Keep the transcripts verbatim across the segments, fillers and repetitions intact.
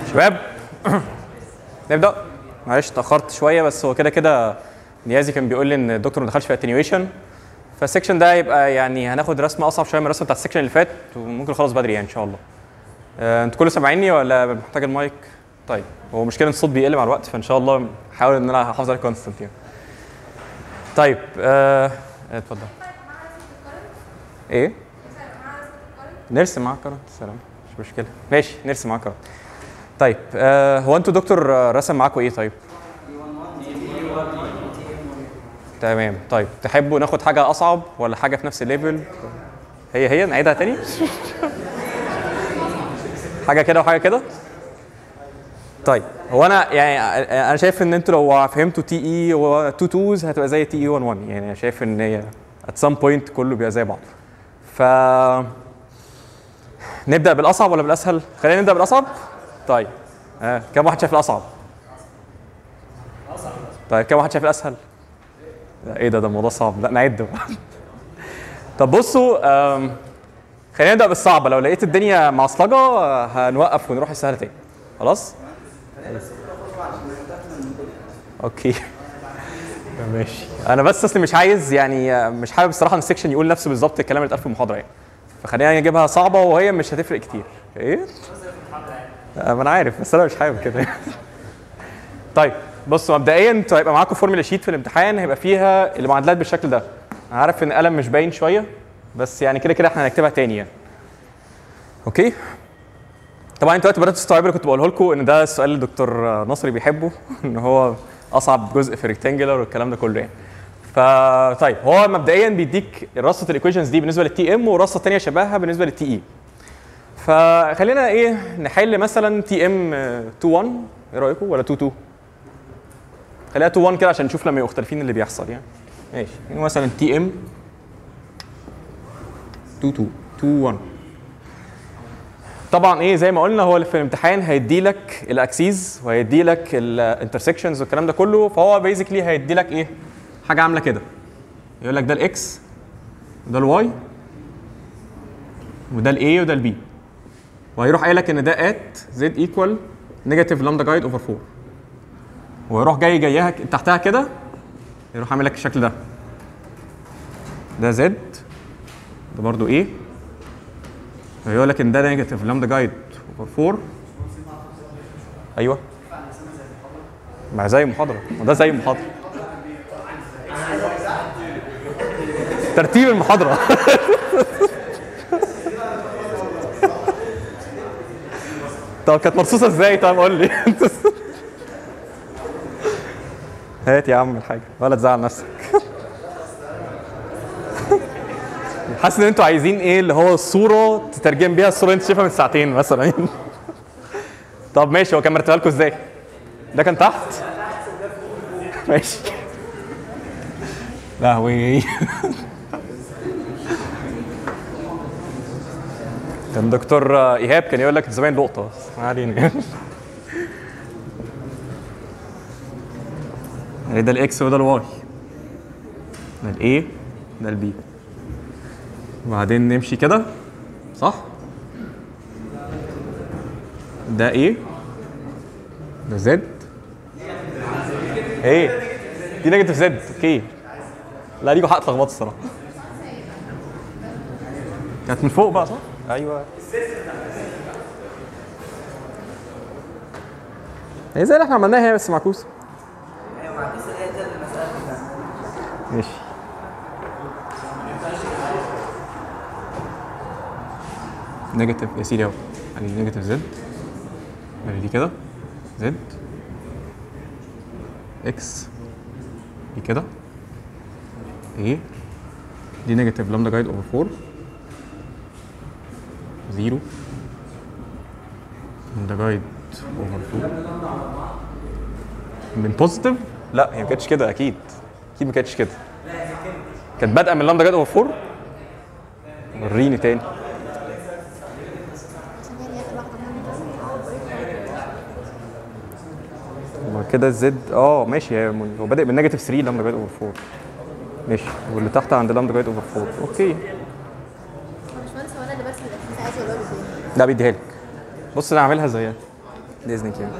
شباب نبدا. معلش اتاخرت شويه بس هو كده كده نيازي كان بيقول لي ان الدكتور ما دخلش في اتنيويشن، فالسكشن ده يبقى يعني هناخد رسمه اصعب شويه من الرسمه بتاعت السكشن اللي فات وممكن نخلص بدري يعني ان شاء الله. آه، انتوا كلكم سامعيني ولا محتاج المايك؟ طيب هو مشكله الصوت بيقل مع الوقت فان شاء الله هحاول ان انا احافظ عليه كونستنت يعني. طيب آه، اتفضل. ايه؟ نرسم معاك كرنت سلام مش مشكله ماشي نرسم معاك كرنت. طيب آه، هو انتوا دكتور رسم معاكم ايه طيب؟ تمام. طيب تحبوا ناخد حاجه اصعب ولا حاجه في نفس الليفل؟ هي هي نعيدها تاني؟ حاجه كده وحاجه كده؟ طيب هو انا يعني انا شايف ان انتوا لو فهمتوا تي اي و اتنين توز هتبقى زي تي اي واحد واحد يعني انا شايف ان هي at some point كله بيبقى زي بعض. ف نبدا بالاصعب ولا بالاسهل؟ خلينا نبدا بالاصعب. طيب ها كم واحد شايف الاصعب؟ اصعب. طيب كم واحد شايف الاسهل؟ لا ايه ده ده الموضوع صعب. لا نعد بقى. طب بصوا خلينا نبدا بالصعبه، لو لقيت الدنيا معصلجه هنوقف ونروح السهله تاني. خلاص؟ اوكي ماشي. انا بس اصلي مش عايز يعني مش حابب الصراحه ان السكشن يقول نفسه بالظبط الكلام اللي اتقال في المحاضره يعني، فخلينا نجيبها صعبه وهي مش هتفرق كتير. ايه؟ ما انا عارف بس انا مش حابب كده. طيب بصوا مبدئيا انتوا هيبقى معاكم فورمولا شيت في الامتحان هيبقى فيها المعادلات بالشكل ده. انا عارف ان القلم مش باين شويه بس يعني كده كده احنا هنكتبها تاني يعني. اوكي؟ طبعا انتوا دلوقتي بداتوا تستوعبوا اللي كنت بقوله لكم ان ده السؤال اللي الدكتور نصري بيحبه ان هو اصعب جزء في الريكتانجلر والكلام ده كله يعني. فطيب هو مبدئيا بيديك رصه الايكويشنز دي بالنسبه للتي ام ورصه ثانيه شبهها بالنسبه للتي اي. فخلينا ايه نحل مثلا تي ام اتنين واحد ايه رايكم ولا اتنين اتنين؟ خليها اتنين واحد كده عشان نشوف لما يبقوا مختلفين اللي بيحصل يعني. ماشي مثلا تي ام اتنين اتنين اتنين واحد. طبعا ايه زي ما قلنا هو اللي في الامتحان هيدي لك الاكسيز وهيدي لك الانترسكشنز والكلام ده كله، فهو بيزيكلي هيدي لك ايه حاجه عامله كده، يقول لك ده الاكس وده الواي وده الاي وده البي، وهيروح قايل لك ان ده ات زد ايكوال نيجاتيف لامدا جايد اوفر اربعة، ويروح جاي جايها تحتها كده يروح عامل لك الشكل ده، ده زد ده برضو ايه، ويقول لك ان ده نيجاتيف لامدا جايد اوفر اربعة. ايوه ما زي المحاضره وده زي المحاضره ترتيب المحاضره. طب كانت مرصوصه ازاي؟ طب قول لي. هات يا عم الحاجه ولا تزعل نفسك. حاسس ان انتوا عايزين ايه اللي هو الصوره تترجم بيها الصوره اللي انت شايفها من ساعتين مثلا. طب ماشي هو كان مرتبها لكم ازاي؟ ده كان تحت؟ ماشي. لهوي. كان دكتور ايهاب كان يقول لك الزباين لقطه ما علينا. ده الاكس وده الواي، ده الاي ده البي، وبعدين نمشي كده صح؟ ده ايه؟ ده زد؟ ايه؟ دي نيجاتيف زد اوكي. لا ليكوا حق تلخبطوا الصراحه. كانت من فوق بقى صح؟ ايوه. هي زي اللي احنا عملناها هي بس معكوسه. ايوه معكوسه هي دي المساله بتاعتها. ماشي. نيجاتيف يا سيدي اهو، ادي نيجاتيف زد، ادي دي كده زد اكس دي كده ايه دي نيجاتيف لامدا جايد اوفر اربعة زيرو لامدا جايد اوفر اتنين من بوزيتيف. لا هي ما كانتش كده اكيد اكيد ما كانتش كده، كانت بادئه من لامدا جايد اوفر اربعة. وريني تاني. كده الزد اه ماشي هو بادئ من نيجاتيف تلاتة لامدا جايد اوفر اربعة ماشي، واللي تحت عند لامدا جايد اوفر اربعة اوكي. باشمهندس هو انا اللي برسم الاكسس عايز اقول له لا بيديها لك. بص انا هعملها زيها باذنك يعني.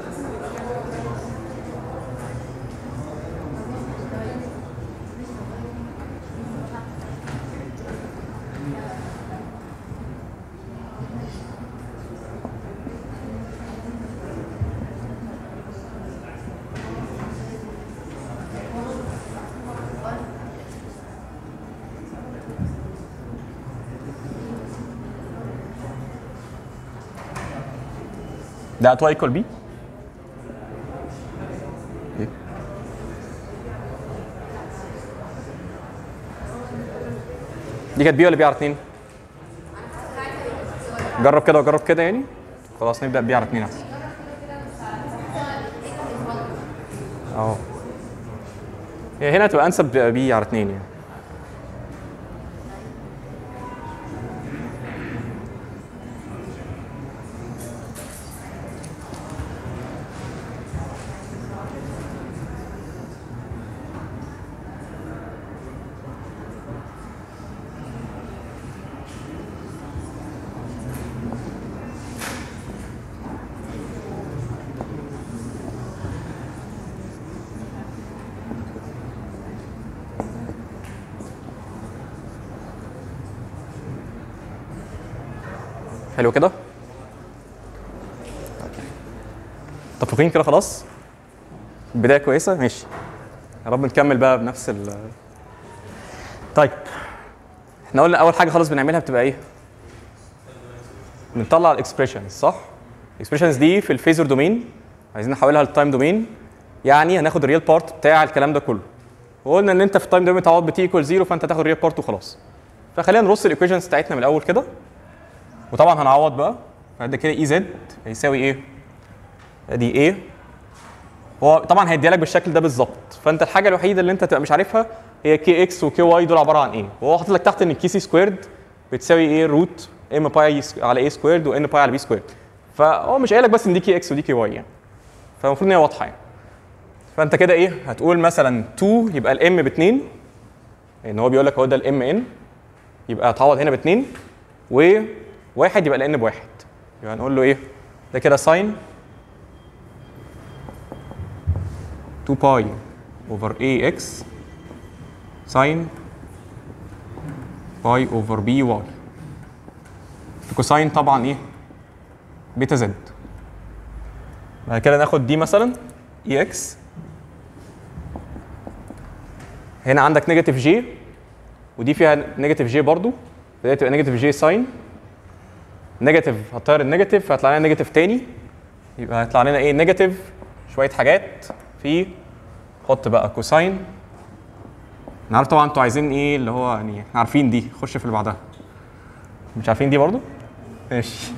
ده تو ايكوال بي. دي كانت بي ولا بي على اتنين؟ جرب كده وجرب كده يعني. خلاص نبدا بي على اتنين احسن. اهو هي هنا تبقى انسب بي على اتنين يعني. حلو كده؟ متفقين كده خلاص؟ بداية كويسة؟ ماشي. يا رب نكمل بقى بنفس ال. طيب احنا قلنا أول حاجة خالص بنعملها بتبقى إيه؟ بنطلع الإكسبريشنز صح؟ الإكسبريشنز دي في الفيزور دومين عايزين نحولها للتايم دومين، يعني هناخد الريال بارت بتاع الكلام ده كله. وقلنا إن أنت في التايم دومين تعوض بتي ايكوال زيرو فأنت تاخد الريال بارت وخلاص. فخلينا نرص الإيكويشنز بتاعتنا من الأول كده. وطبعا هنعوض بقى فده كده اي زد هيساوي ايه؟ ادي ايه؟ هو طبعا هيديها لك بالشكل ده بالظبط، فانت الحاجه الوحيده اللي انت تبقى مش عارفها هي كي اكس وكي واي دول عباره عن ايه؟ وهو حاطط لك تحت ان الكي سي سكويرد بتساوي ايه؟ روت ام باي على اي سكويرد وان باي على بي سكويرد. فهو مش قايل لك بس ان دي كي اكس ودي كي واي يعني. فالمفروض ان هي واضحه يعني. فانت كده ايه؟ هتقول مثلا اتنين يبقى الام ب اتنين، ان هو بيقول لك هو ده الام ان، يبقى هتعوض هنا ب اتنين، و واحد يبقى الان بواحد. يبقى هنقول له ايه؟ ده كده ساين اتنين باي اوفر اي اكس ساين باي اوفر بي واي. الكوساين طبعا ايه؟ بيتا زد. بعد كده ناخد دي مثلا اي اكس، هنا عندك نيجاتيف جي ودي فيها نيجاتيف جي برضو، فدي تبقى نيجاتيف جي ساين نيجاتيف، هتطير النيجاتيف فهيطلع لنا نيجاتيف تاني، يبقى هيطلع لنا ايه؟ نيجاتيف شويه حاجات في، حط بقى كوساين. انا عارف طبعا انتوا عايزين ايه اللي هو يعني احنا عارفين دي، خش في اللي بعدها. مش عارفين دي برضو؟ ماشي.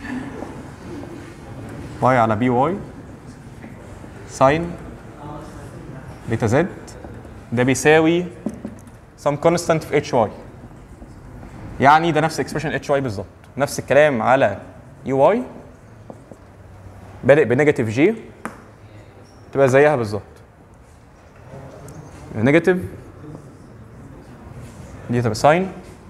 واي على بي واي ساين بيتا زد ده بيساوي some constant في اتش واي. يعني ده نفس اكسبريشن اتش واي بالظبط. نفس الكلام على اي واي بادئ بنيجاتيف جي تبقى زيها بالظبط. نيجاتيف دي تبقى ساين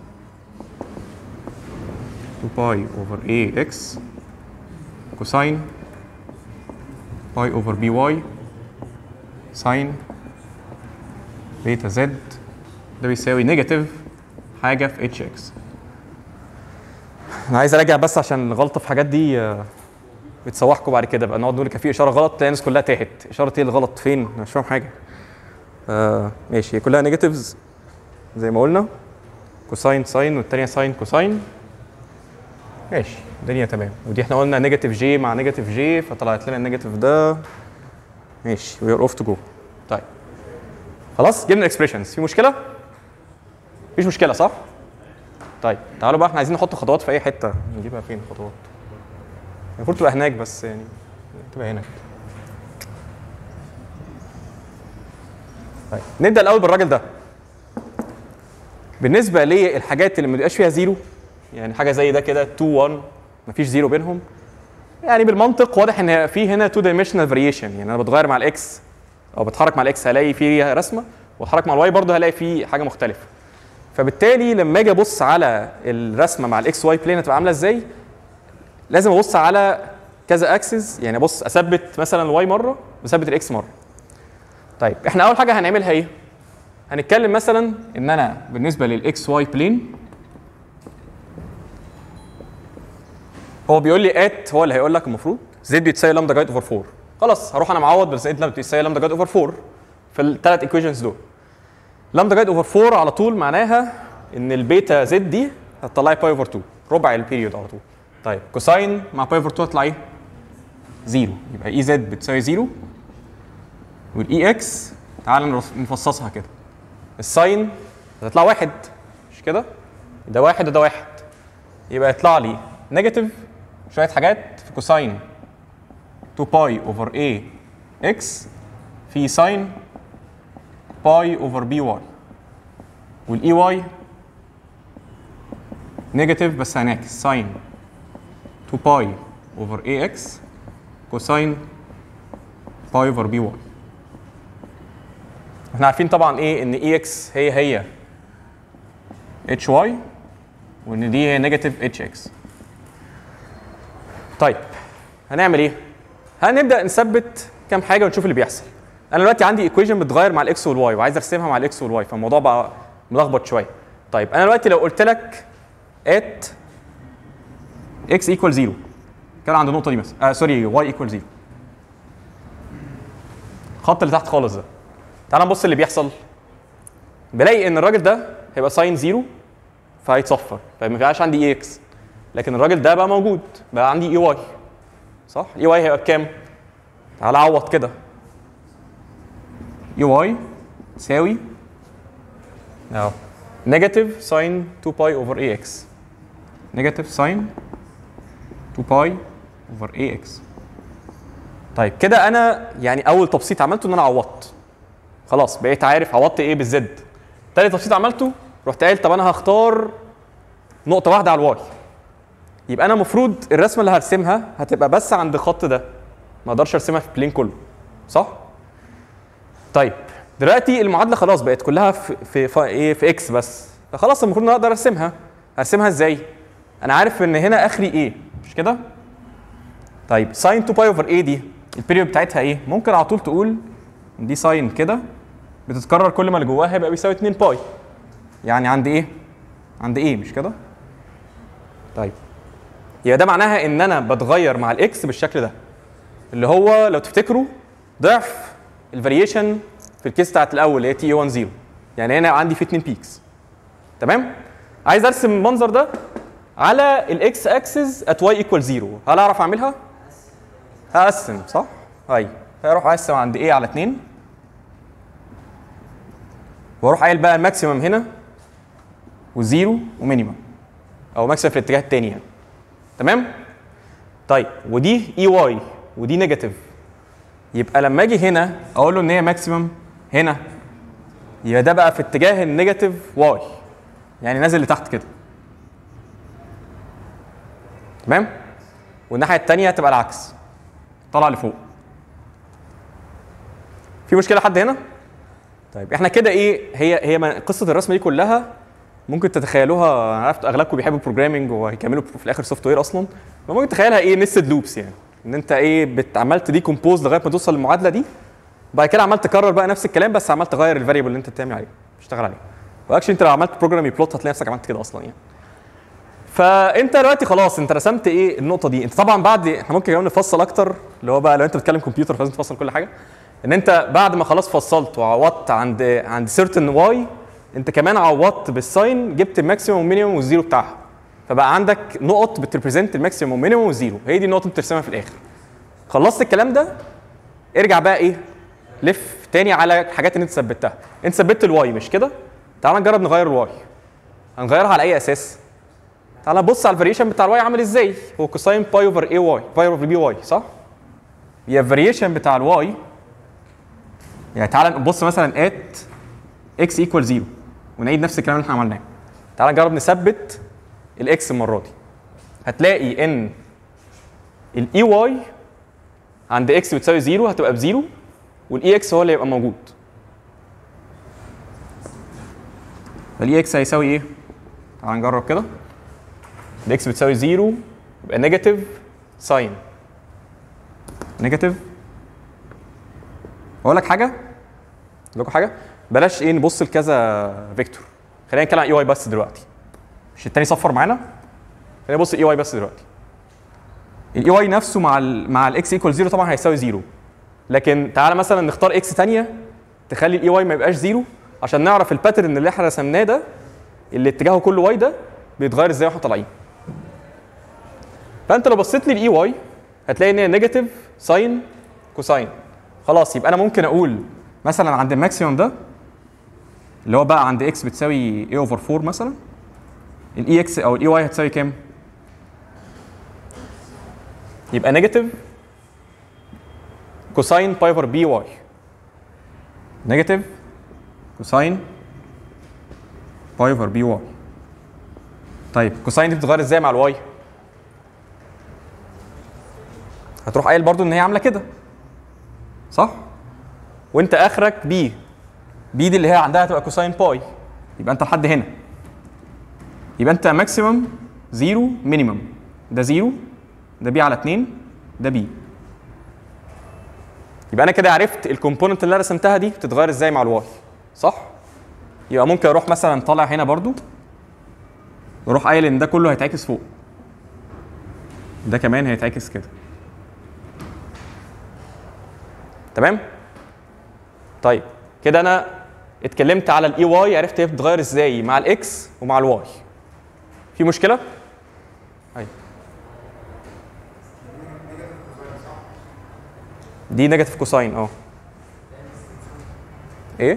اتنين باي اوفر اي اكس كوساين باي اوفر بي واي ساين بيتا زد ده بيساوي نيجاتيف حاجه في اتش اكس. انا عايز اراجع بس عشان الغلطه في حاجات دي بتسوحكم بعد كده، بقى نقعد نقول كان في اشاره غلط تلاقي الناس كلها تاهت، اشاره ايه الغلط فين؟ انا مش فاهم حاجه. آه ماشي، هي كلها نيجاتيفز زي ما قلنا، كوساين ساين والثانيه ساين كوساين. ماشي الدنيا تمام. ودي احنا قلنا نيجاتيف جي مع نيجاتيف جي فطلعت لنا النيجاتيف ده. ماشي وي ار اوف تو جو. طيب خلاص جبنا الاكسبريشنز، في مشكله؟ مفيش مشكله صح؟ طيب تعالوا بقى احنا عايزين نحط خطوات في اي حته، نجيبها فين خطوات؟ المفروض تبقى هناك بس يعني تبقى هنا. طيب نبدا الاول بالراجل ده. بالنسبه للحاجات اللي ما بيبقاش فيها زيرو، يعني حاجه زي ده كده اتنين واحد مفيش زيرو بينهم، يعني بالمنطق واضح ان في هنا تو دايمنشنال فاريشن، يعني انا بتغير مع الاكس او بتحرك مع الاكس هلاقي فيه رسمه، واتحرك مع الواي برضه هلاقي فيه حاجه مختلفه. فبالتالي لما اجي ابص على الرسمه مع الاكس واي بلين هتبقى عامله ازاي؟ لازم ابص على كذا اكسس، يعني بص اثبت مثلا الواي مره واثبت الاكس مره. طيب احنا اول حاجه هنعملها ايه؟ هنتكلم مثلا ان انا بالنسبه للاكس واي بلين هو بيقول لي ات، هو اللي هيقول لك المفروض زد بتساوي لامدا جايد اوفر أربعة. خلاص هروح انا معوض بالزد لامدا بتساوي لامدا جايد اوفر أربعة في الثلاث ايكويشنز دول. لامدا جايد اوفر أربعة على طول معناها ان البيتا زد دي هتطلع لي باي اوفر اتنين، ربع البيريود على طول. طيب كوساين مع باي اوفر اتنين هتطلع ايه؟ زيرو، يبقى اي زد بتساوي زيرو، والاي اكس تعال نفصصها كده. الساين هتطلع واحد مش كده؟ ده واحد وده واحد، يبقى يطلع لي نيجاتيف شويه حاجات في كوساين اتنين باي اوفر اي اكس في ساين باي اوفر بي واي، والاي واي نيجاتيف بس هنعكس ساين اتنين باي اوفر اي اكس كوساين باي اوفر بي واي. احنا عارفين طبعا ايه ان اي اكس هي هي اتش واي وان دي هي نيجاتيف اتش اكس. طيب هنعمل ايه؟ هنبدا نثبت كام حاجه ونشوف اللي بيحصل. انا دلوقتي عندي ايكويشن بتتغير مع الاكس والواي وعايز ارسمها مع الاكس والواي، فالموضوع بقى ملخبط شويه. طيب انا دلوقتي لو قلت لك ات اكس ايكوال زيرو كان عند النقطه دي مثلا، آه سوري واي ايكوال زيرو، الخط اللي تحت خالص ده، تعال نبص اللي بيحصل. بلاقي ان الراجل ده هيبقى ساين زيرو فهيتصفر، فما فيهاش عندي اي اكس، لكن الراجل ده بقى موجود، بقى عندي اي واي صح؟ اي واي هيبقى بكام؟ تعال اعوض كده. اي واي تساوي اهو نيجاتيف ساين اتنين باي اوفر اي اكس، نيجاتيف ساين اتنين باي اوفر اي اكس. طيب كده انا يعني اول تبسيط عملته ان انا عوضت، خلاص بقيت عارف عوضت ايه بالزد. تاني تبسيط عملته رحت قايل طب انا هختار نقطه واحده على الواي، يبقى انا المفروض الرسمه اللي هرسمها هتبقى بس عند الخط ده، ما اقدرش ارسمها في البلين كله صح؟ طيب دلوقتي المعادله خلاص بقت كلها في في في ايه في اكس بس، فخلاص المفروض ان انا اقدر ارسمها. ارسمها ازاي؟ انا عارف ان هنا اخري ايه مش كده؟ طيب ساين اتنين باي اوفر ايه دي البيريود بتاعتها ايه؟ ممكن على طول تقول دي ساين كده بتتكرر كل ما اللي جواها هيبقى بيساوي اتنين باي، يعني عند ايه؟ عند ايه مش كده؟ طيب يبقى ده معناها ان انا بتغير مع الاكس بالشكل ده، اللي هو لو تفتكروا ضعف الفاريشن في الكيس بتاعت الاول اللي هي تي واحد صفر، يعني هنا عندي في اتنين بيكس. تمام؟ عايز ارسم المنظر ده على الاكس اكسس ات واي ايكوال صفر، هل اعرف اعملها؟ هقسم صح؟ ايوه، هروح اقسم عند ايه على اتنين، واروح قايل بقى الماكسيمم هنا وزيرو ومينيمم، او ماكسيمم في الاتجاه الثاني يعني. تمام؟ طيب ودي اي واي ودي نيجاتيف، يبقى لما اجي هنا اقول له ان هي ماكسيمم هنا، يبقى ده بقى في اتجاه النيجاتيف واي، يعني نازل لتحت كده. تمام؟ والناحيه الثانيه هتبقى العكس، طالع لفوق. في مشكله حد هنا؟ طيب احنا كده ايه، هي هي قصه الرسمه دي كلها ممكن تتخيلوها، انا عرفت اغلبكم بيحبوا البروجرامنج وهيكملوا في الاخر سوفت وير اصلا، فممكن تتخيلها ايه نستد لوبس، يعني ان انت ايه بتعمل تدي كومبوز لغايه ما توصل للمعادله دي، وبعد كده عمال تكرر بقى نفس الكلام بس عمال تغير الفاريبل اللي انت بتعمل عليه تشتغل عليه. واكشلي انت لو عملت بروجرام بلوت هتلاقي نفسك عملت كده اصلا يعني. فانت دلوقتي خلاص انت رسمت ايه النقطه دي. انت طبعا بعد احنا ممكن كمان نفصل اكتر، اللي هو بقى لو انت بتتكلم كمبيوتر فلازم تفصل كل حاجه، ان انت بعد ما خلاص فصلت وعوضت عند عند سيرتن واي، انت كمان عوضت بالساين جبت الماكسيموم والمينيموم والزيرو بتاعها، فبقى عندك نقط بتريبريزنت الماكسيموم والمينيموم والزيرو، هي دي النقطه اللي بترسمها في الاخر. خلصت الكلام ده ارجع بقى ايه لف تاني على الحاجات اللي انت ثبتها. انت ثبتت الواي مش كده؟ تعال نجرب نغير الواي. هنغيرها على اي اساس؟ تعال نبص على الفاريشن بتاع الواي عامل ازاي. هو كوساين باي اوفر اي واي باي اوفر بي واي صح؟ يبقى الفاريشن بتاع الواي، يعني تعال نبص مثلا ات اكس ايكوال زيرو ونعيد نفس الكلام اللي احنا عملناه. تعال نجرب نثبت الاكس المره دي. هتلاقي ان الاي واي عند اكس بتساوي زيرو هتبقى بزيرو، والاي اكس هو اللي هيبقى موجود. فالاي اكس هيساوي ايه؟ تعال نجرب كده. الاكس بتساوي زيرو يبقى نيجاتيف ساين نيجاتيف. اقول لك حاجه اقول لكم حاجه بلاش ايه نبص لكذا فيكتور، خلينا نتكلم عن اي واي بس دلوقتي، مش التاني صفر معانا، خلينا نبص الاي واي بس دلوقتي. الاي واي نفسه مع ال مع الاكس ايكوال زيرو طبعا هيساوي زيرو، لكن تعالى مثلا نختار اكس ثانيه تخلي الاي واي ما يبقاش زيرو عشان نعرف الباترن اللي احنا رسمناه ده اللي اتجاهه كله واي ده بيتغير ازاي واحنا طالعين. فانت لو بصيت لي الاي واي هتلاقي ان هي نيجاتيف ساين كوساين. خلاص يبقى انا ممكن اقول مثلا عند الماكسيمم ده اللي هو بقى عند اكس بتساوي اي اوفر أربعة مثلا، الاي اكس او الاي واي هتساوي كام؟ يبقى نيجاتيف كوساين باي اوفر بي واي. نيجاتيف كوساين باي اوفر بي واي. طيب كوساين دي بتتغير ازاي مع الواي؟ هتروح قايل برضو ان هي عامله كده صح؟ وانت اخرك بي بي دي اللي هي عندها هتبقى كوساين باي، يبقى انت لحد هنا يبقى انت ماكسيمم زيرو مينيمم، ده زيرو ده بي على اتنين ده بي. يبقى انا كده عرفت الكومبوننت اللي انا رسمتها دي بتتغير ازاي مع الواي صح؟ يبقى ممكن اروح مثلا طالع هنا برضو واروح قايل ان ده كله هيتعكس فوق، ده كمان هيتعكس كده. تمام؟ طيب كده انا اتكلمت على الاي واي، عرفت هي بتتغير ازاي مع الاكس ومع الواي. في مشكله؟ ايوه دي نيجاتيف كوساين اه. ايه؟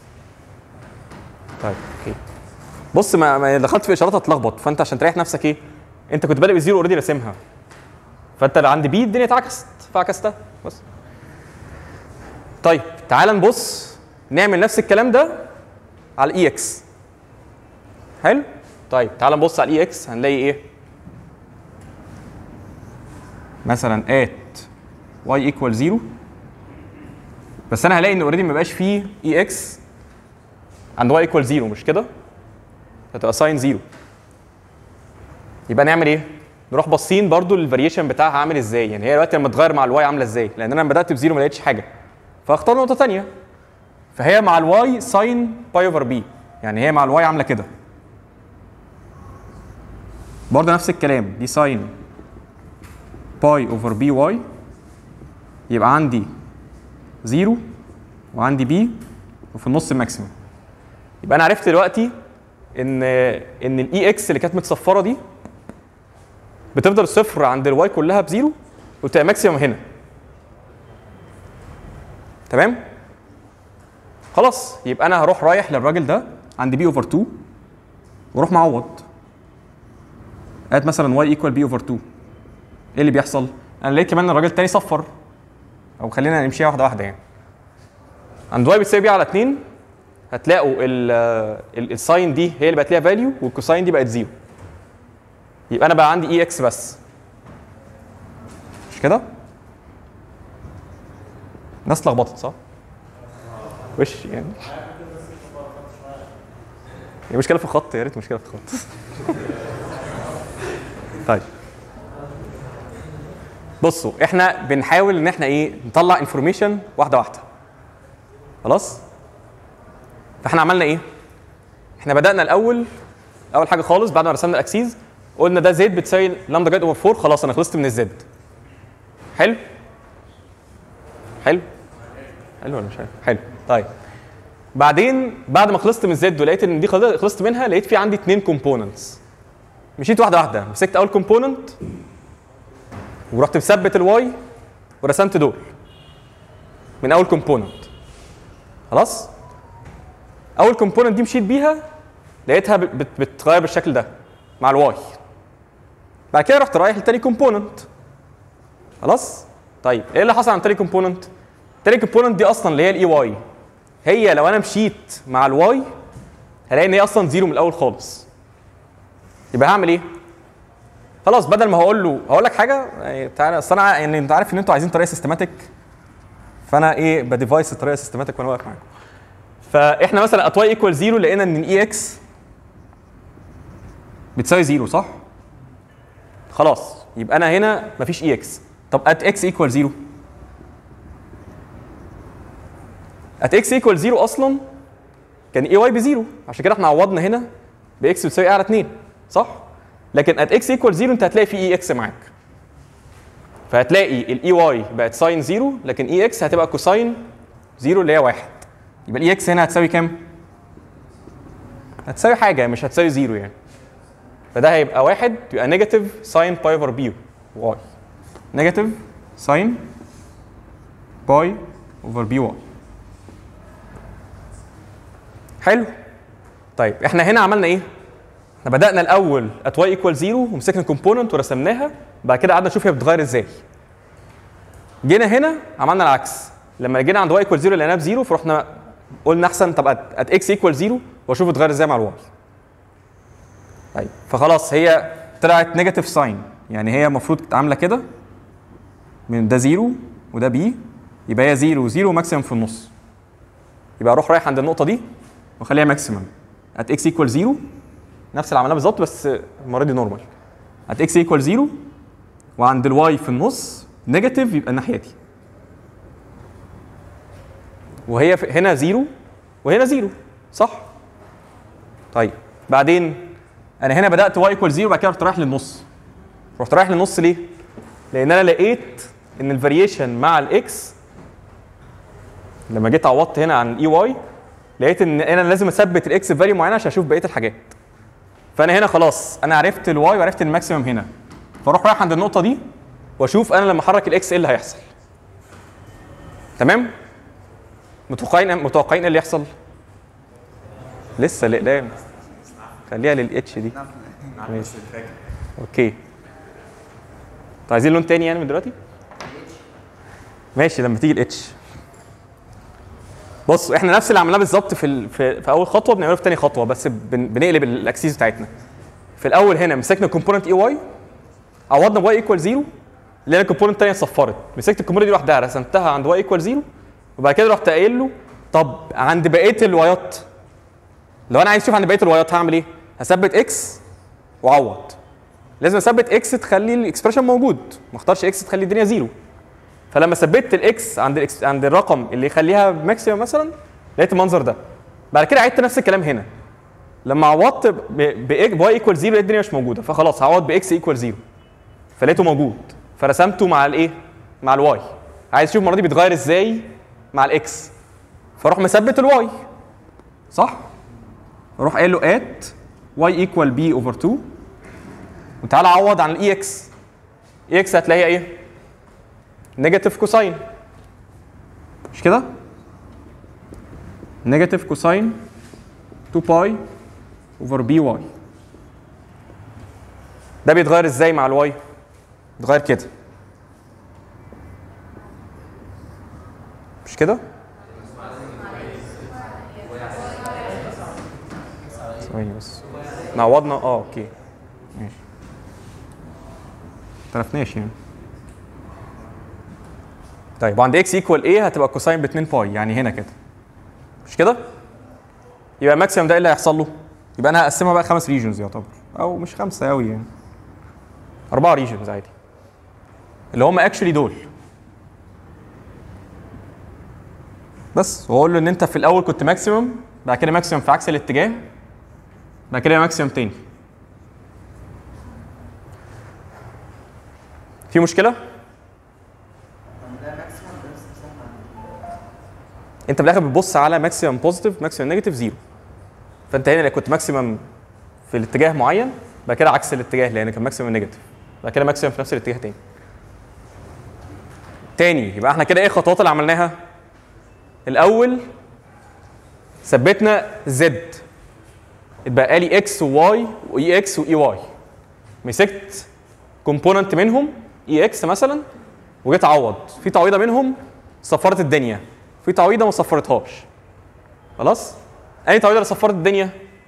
طيب اوكي. بص ما, ما دخلت في اشارات هتلخبط، فانت عشان تريح نفسك ايه؟ انت كنت بادئ بزيرو اوريدي راسمها، فانت اللي عند بي الدنيا اتعكست فعكستها بس. طيب تعال نبص نعمل نفس الكلام ده على الاي اكس. حلو؟ طيب تعال نبص على الاي اكس هنلاقي ايه؟ مثلا ات واي ايكوال زيرو، بس انا هلاقي ان اوريدي ما بقاش فيه اي اكس عند واي ايكوال زيرو، مش كده؟ هتبقى ساين زيرو. يبقى نعمل ايه؟ نروح باصين برضو للفاريشن بتاعها عامل ازاي، يعني هي دلوقتي لما تغير مع الواي عامله ازاي؟ لان انا لما بدات بزيرو ما لقيتش حاجه، فاختار نقطه ثانيه. فهي مع الواي ساين باي اوفر بي، يعني هي مع الواي عامله كده. برضه نفس الكلام، دي ساين باي اوفر بي واي، يبقى عندي زيرو وعندي بي وفي النص الماكسيمم. يبقى انا عرفت دلوقتي ان ان الاي اكس اللي كانت متصفره دي بتفضل صفر عند الواي كلها بزيرو وتبقى ماكسيمم هنا. تمام؟ خلاص يبقى انا هروح رايح للراجل ده عند بي اوفر اتنين واروح معوض. قالت مثلا واي ايكوال بي اوفر اتنين. ايه اللي بيحصل؟ انا لقيت كمان الراجل التاني صفر، او خلينا نمشيها واحده واحده يعني. عند واي بتساوي بي على اتنين هتلاقوا الساين دي هي اللي بقت ليها فاليو والكوساين دي بقت زيرو. يبقى انا بقى عندي اي اكس بس. مش كده؟ الناس اتلخبطت صح؟ وش يعني؟ هي مشكله في الخط، يا ريت مشكله في الخط. طيب بصوا احنا بنحاول ان احنا ايه نطلع انفورميشن واحده واحده. خلاص؟ فاحنا عملنا ايه؟ احنا بدانا الاول اول حاجه خالص بعد ما رسمنا الاكسيز قلنا ده زد بتساوي لامدا جاد اوفر أربعة. خلاص انا خلصت من الزد. حلو؟ حلو؟ حلو ولا مش حلو؟ حلو. طيب بعدين بعد ما خلصت من الزد ولقيت ان دي خلصت منها، لقيت في عندي اثنين كومبوننتس. مشيت واحده واحده، مسكت اول كومبوننت ورحت مثبت الواي ورسمت دول من اول كومبوننت. خلاص؟ اول كومبوننت دي مشيت بيها لقيتها بت بتتغير بالشكل ده مع الواي. بعد كده رحت رايح لتاني كومبوننت. خلاص؟ طيب ايه اللي حصل عن تاني كومبوننت؟ تاني كومبوننت دي اصلا اللي هي الاي واي، هي لو انا مشيت مع الواي هلاقي ان هي اصلا زيرو من الاول خالص. يبقى هعمل ايه؟ خلاص بدل ما هقول له هقول لك حاجه يعني تعالى، اصل انا يعني انت عارف ان انتوا عايزين طريقه سيستماتيك، فانا ايه بديفايس الطريقه سيستماتيك وانا واقف معاكم. فاحنا مثلا ات واي ايكوال زيرو لقينا ان الاي اكس بتساوي زيرو صح؟ خلاص يبقى انا هنا مفيش اي اكس. طب ات اكس ايكوال زيرو ات اكس ايكوال زيرو اصلا كان اي واي بزيرو، عشان كده احنا عوضنا هنا باكس بتساوي ايه على اتنين صح؟ لكن ات اكس ايكوال زيرو انت هتلاقي في اي اكس معاك، فهتلاقي الاي واي بقت ساين زيرو، لكن اي اكس هتبقى كوساين زيرو اللي هي واحد. يبقى الاي اكس هنا هتساوي كام؟ هتساوي حاجه مش هتساوي زيرو يعني. فده هيبقى واحد، يبقى نيجاتيف ساين باي اوفر بي واي. نيجاتيف ساين باي اوفر بي واي. حلو. طيب احنا هنا عملنا ايه؟ احنا بدأنا الأول at y equal زيرو ومسكنا كومبوننت ورسمناها، بعد كده قعدنا نشوف هي بتتغير ازاي. جينا هنا عملنا العكس، لما جينا عند y equal زيرو لقيناها بزيرو فروحنا قلنا احسن طب at x equal زيرو واشوف بتتغير ازاي مع الواي. طيب فخلاص هي طلعت نيجاتيف ساين، يعني هي المفروض عامله كده من ده زيرو وده بي، يبقى هي زيرو زيرو ماكسيمم في النص. يبقى اروح رايح عند النقطه دي واخليها ماكسيمم at x equal زيرو، نفس اللي عملناه بالظبط بس المره دي نورمال. at x equal زيرو وعند الواي في النص نيجاتيف يبقى الناحيه دي. وهي هنا زيرو وهنا زيرو صح؟ طيب بعدين انا هنا بدات y equal زيرو وبعد كده رحت رايح للنص. رحت رايح للنص ليه؟ لان انا لقيت ان الفاريشن مع الاكس لما جيت عوضت هنا عن الاي واي لقيت ان انا لازم اثبت الاكس في فاليو معينه عشان اشوف بقيه الحاجات. فانا هنا خلاص انا عرفت الواي وعرفت الماكسيمم هنا، فاروح رايح عند النقطه دي واشوف انا لما احرك الاكس ايه اللي هيحصل. تمام؟ متوقعين متوقعين ايه اللي يحصل؟ لسه الاقلام خليها للاتش دي. ماشي اوكي. طيب عايزين لون تاني يعني من دلوقتي؟ ماشي لما تيجي الاتش. بصوا احنا نفس اللي عملناه بالظبط في, في في اول خطوه بنعمله في ثاني خطوه، بس بن بنقلب الاكسيس بتاعتنا. في الاول هنا مسكنا كومبوننت اي واي عوضنا بواي ايكوال زيرو، لقينا الكومبوننت الثانيه صفرت، مسكت الكومبوننت دي لوحدها رسمتها عند واي ايكوال زيرو، وبعد كده رحت قايل له طب عند بقيه الوايات لو انا عايز اشوف عند بقيه الوايات هعمل ايه؟ هثبت اكس واعوض. لازم اثبت اكس تخلي الاكسبريشن موجود، ما اختارش اكس تخلي الدنيا زيرو. فلما ثبت الاكس عند الإكس عند الرقم اللي يخليها ماكسيمم مثلا لقيت المنظر ده. بعد كده عدت نفس الكلام هنا، لما عوضت بواي ايكوال زيرو لقيت الدنيا مش موجوده، فخلاص هعوض باكس ايكوال زيرو فلقيته موجود، فرسمته مع الايه؟ مع الواي. عايز اشوف المره دي بيتغير ازاي مع الاكس، فاروح مثبت الواي صح؟ اروح قايل له ات واي ايكوال بي اوفر اتنين وتعالى عوض عن الاي اكس. اي اكس هتلاقيها ايه؟ نيجاتيف كوساين، مش كده؟ نيجاتيف كوساين اتنين باي اوفر بي واي. ده بيتغير ازاي مع الواي؟ بيتغير كده، مش كده؟ ثواني بس نعوضنا اه اوكي ماشي. مختلفناش يعني. طيب وعند اكس ايكوال ايه هتبقى كوساين ب اتنين باي، يعني هنا كده مش كده؟ يبقى الماكسيمم ده ايه اللي هيحصل له؟ يبقى انا هقسمها بقى خمس ريجنز يعتبر، او مش خمسه قوي يعني، اربعه ريجنز عادي اللي هم اكشولي دول بس. واقول له ان انت في الاول كنت ماكسيمم، بعد كده ماكسيمم في عكس الاتجاه، بعد كده ماكسيمم تاني. في مشكله؟ انت بالاخر بتبص على ماكسيمم بوزيتيف ماكسيمم نيجاتيف زيرو. فانت هنا كنت ماكسيمم في الاتجاه معين، بعد كده عكس الاتجاه لان كان ماكسيمم نيجاتيف، بعد كده ماكسيمم في نفس الاتجاه تاني. تاني يبقى احنا كده ايه الخطوات اللي عملناها؟ الاول ثبتنا زد، اتبقى لي اكس وواي واي اكس واي واي. مسكت كومبوننت منهم اي اكس مثلا وجيت اعوض في تعويضه منهم صفرت الدنيا، في تعويضه ما صفرتهاش. خلاص؟ اي تعويضه اللي صفرت الدنيا؟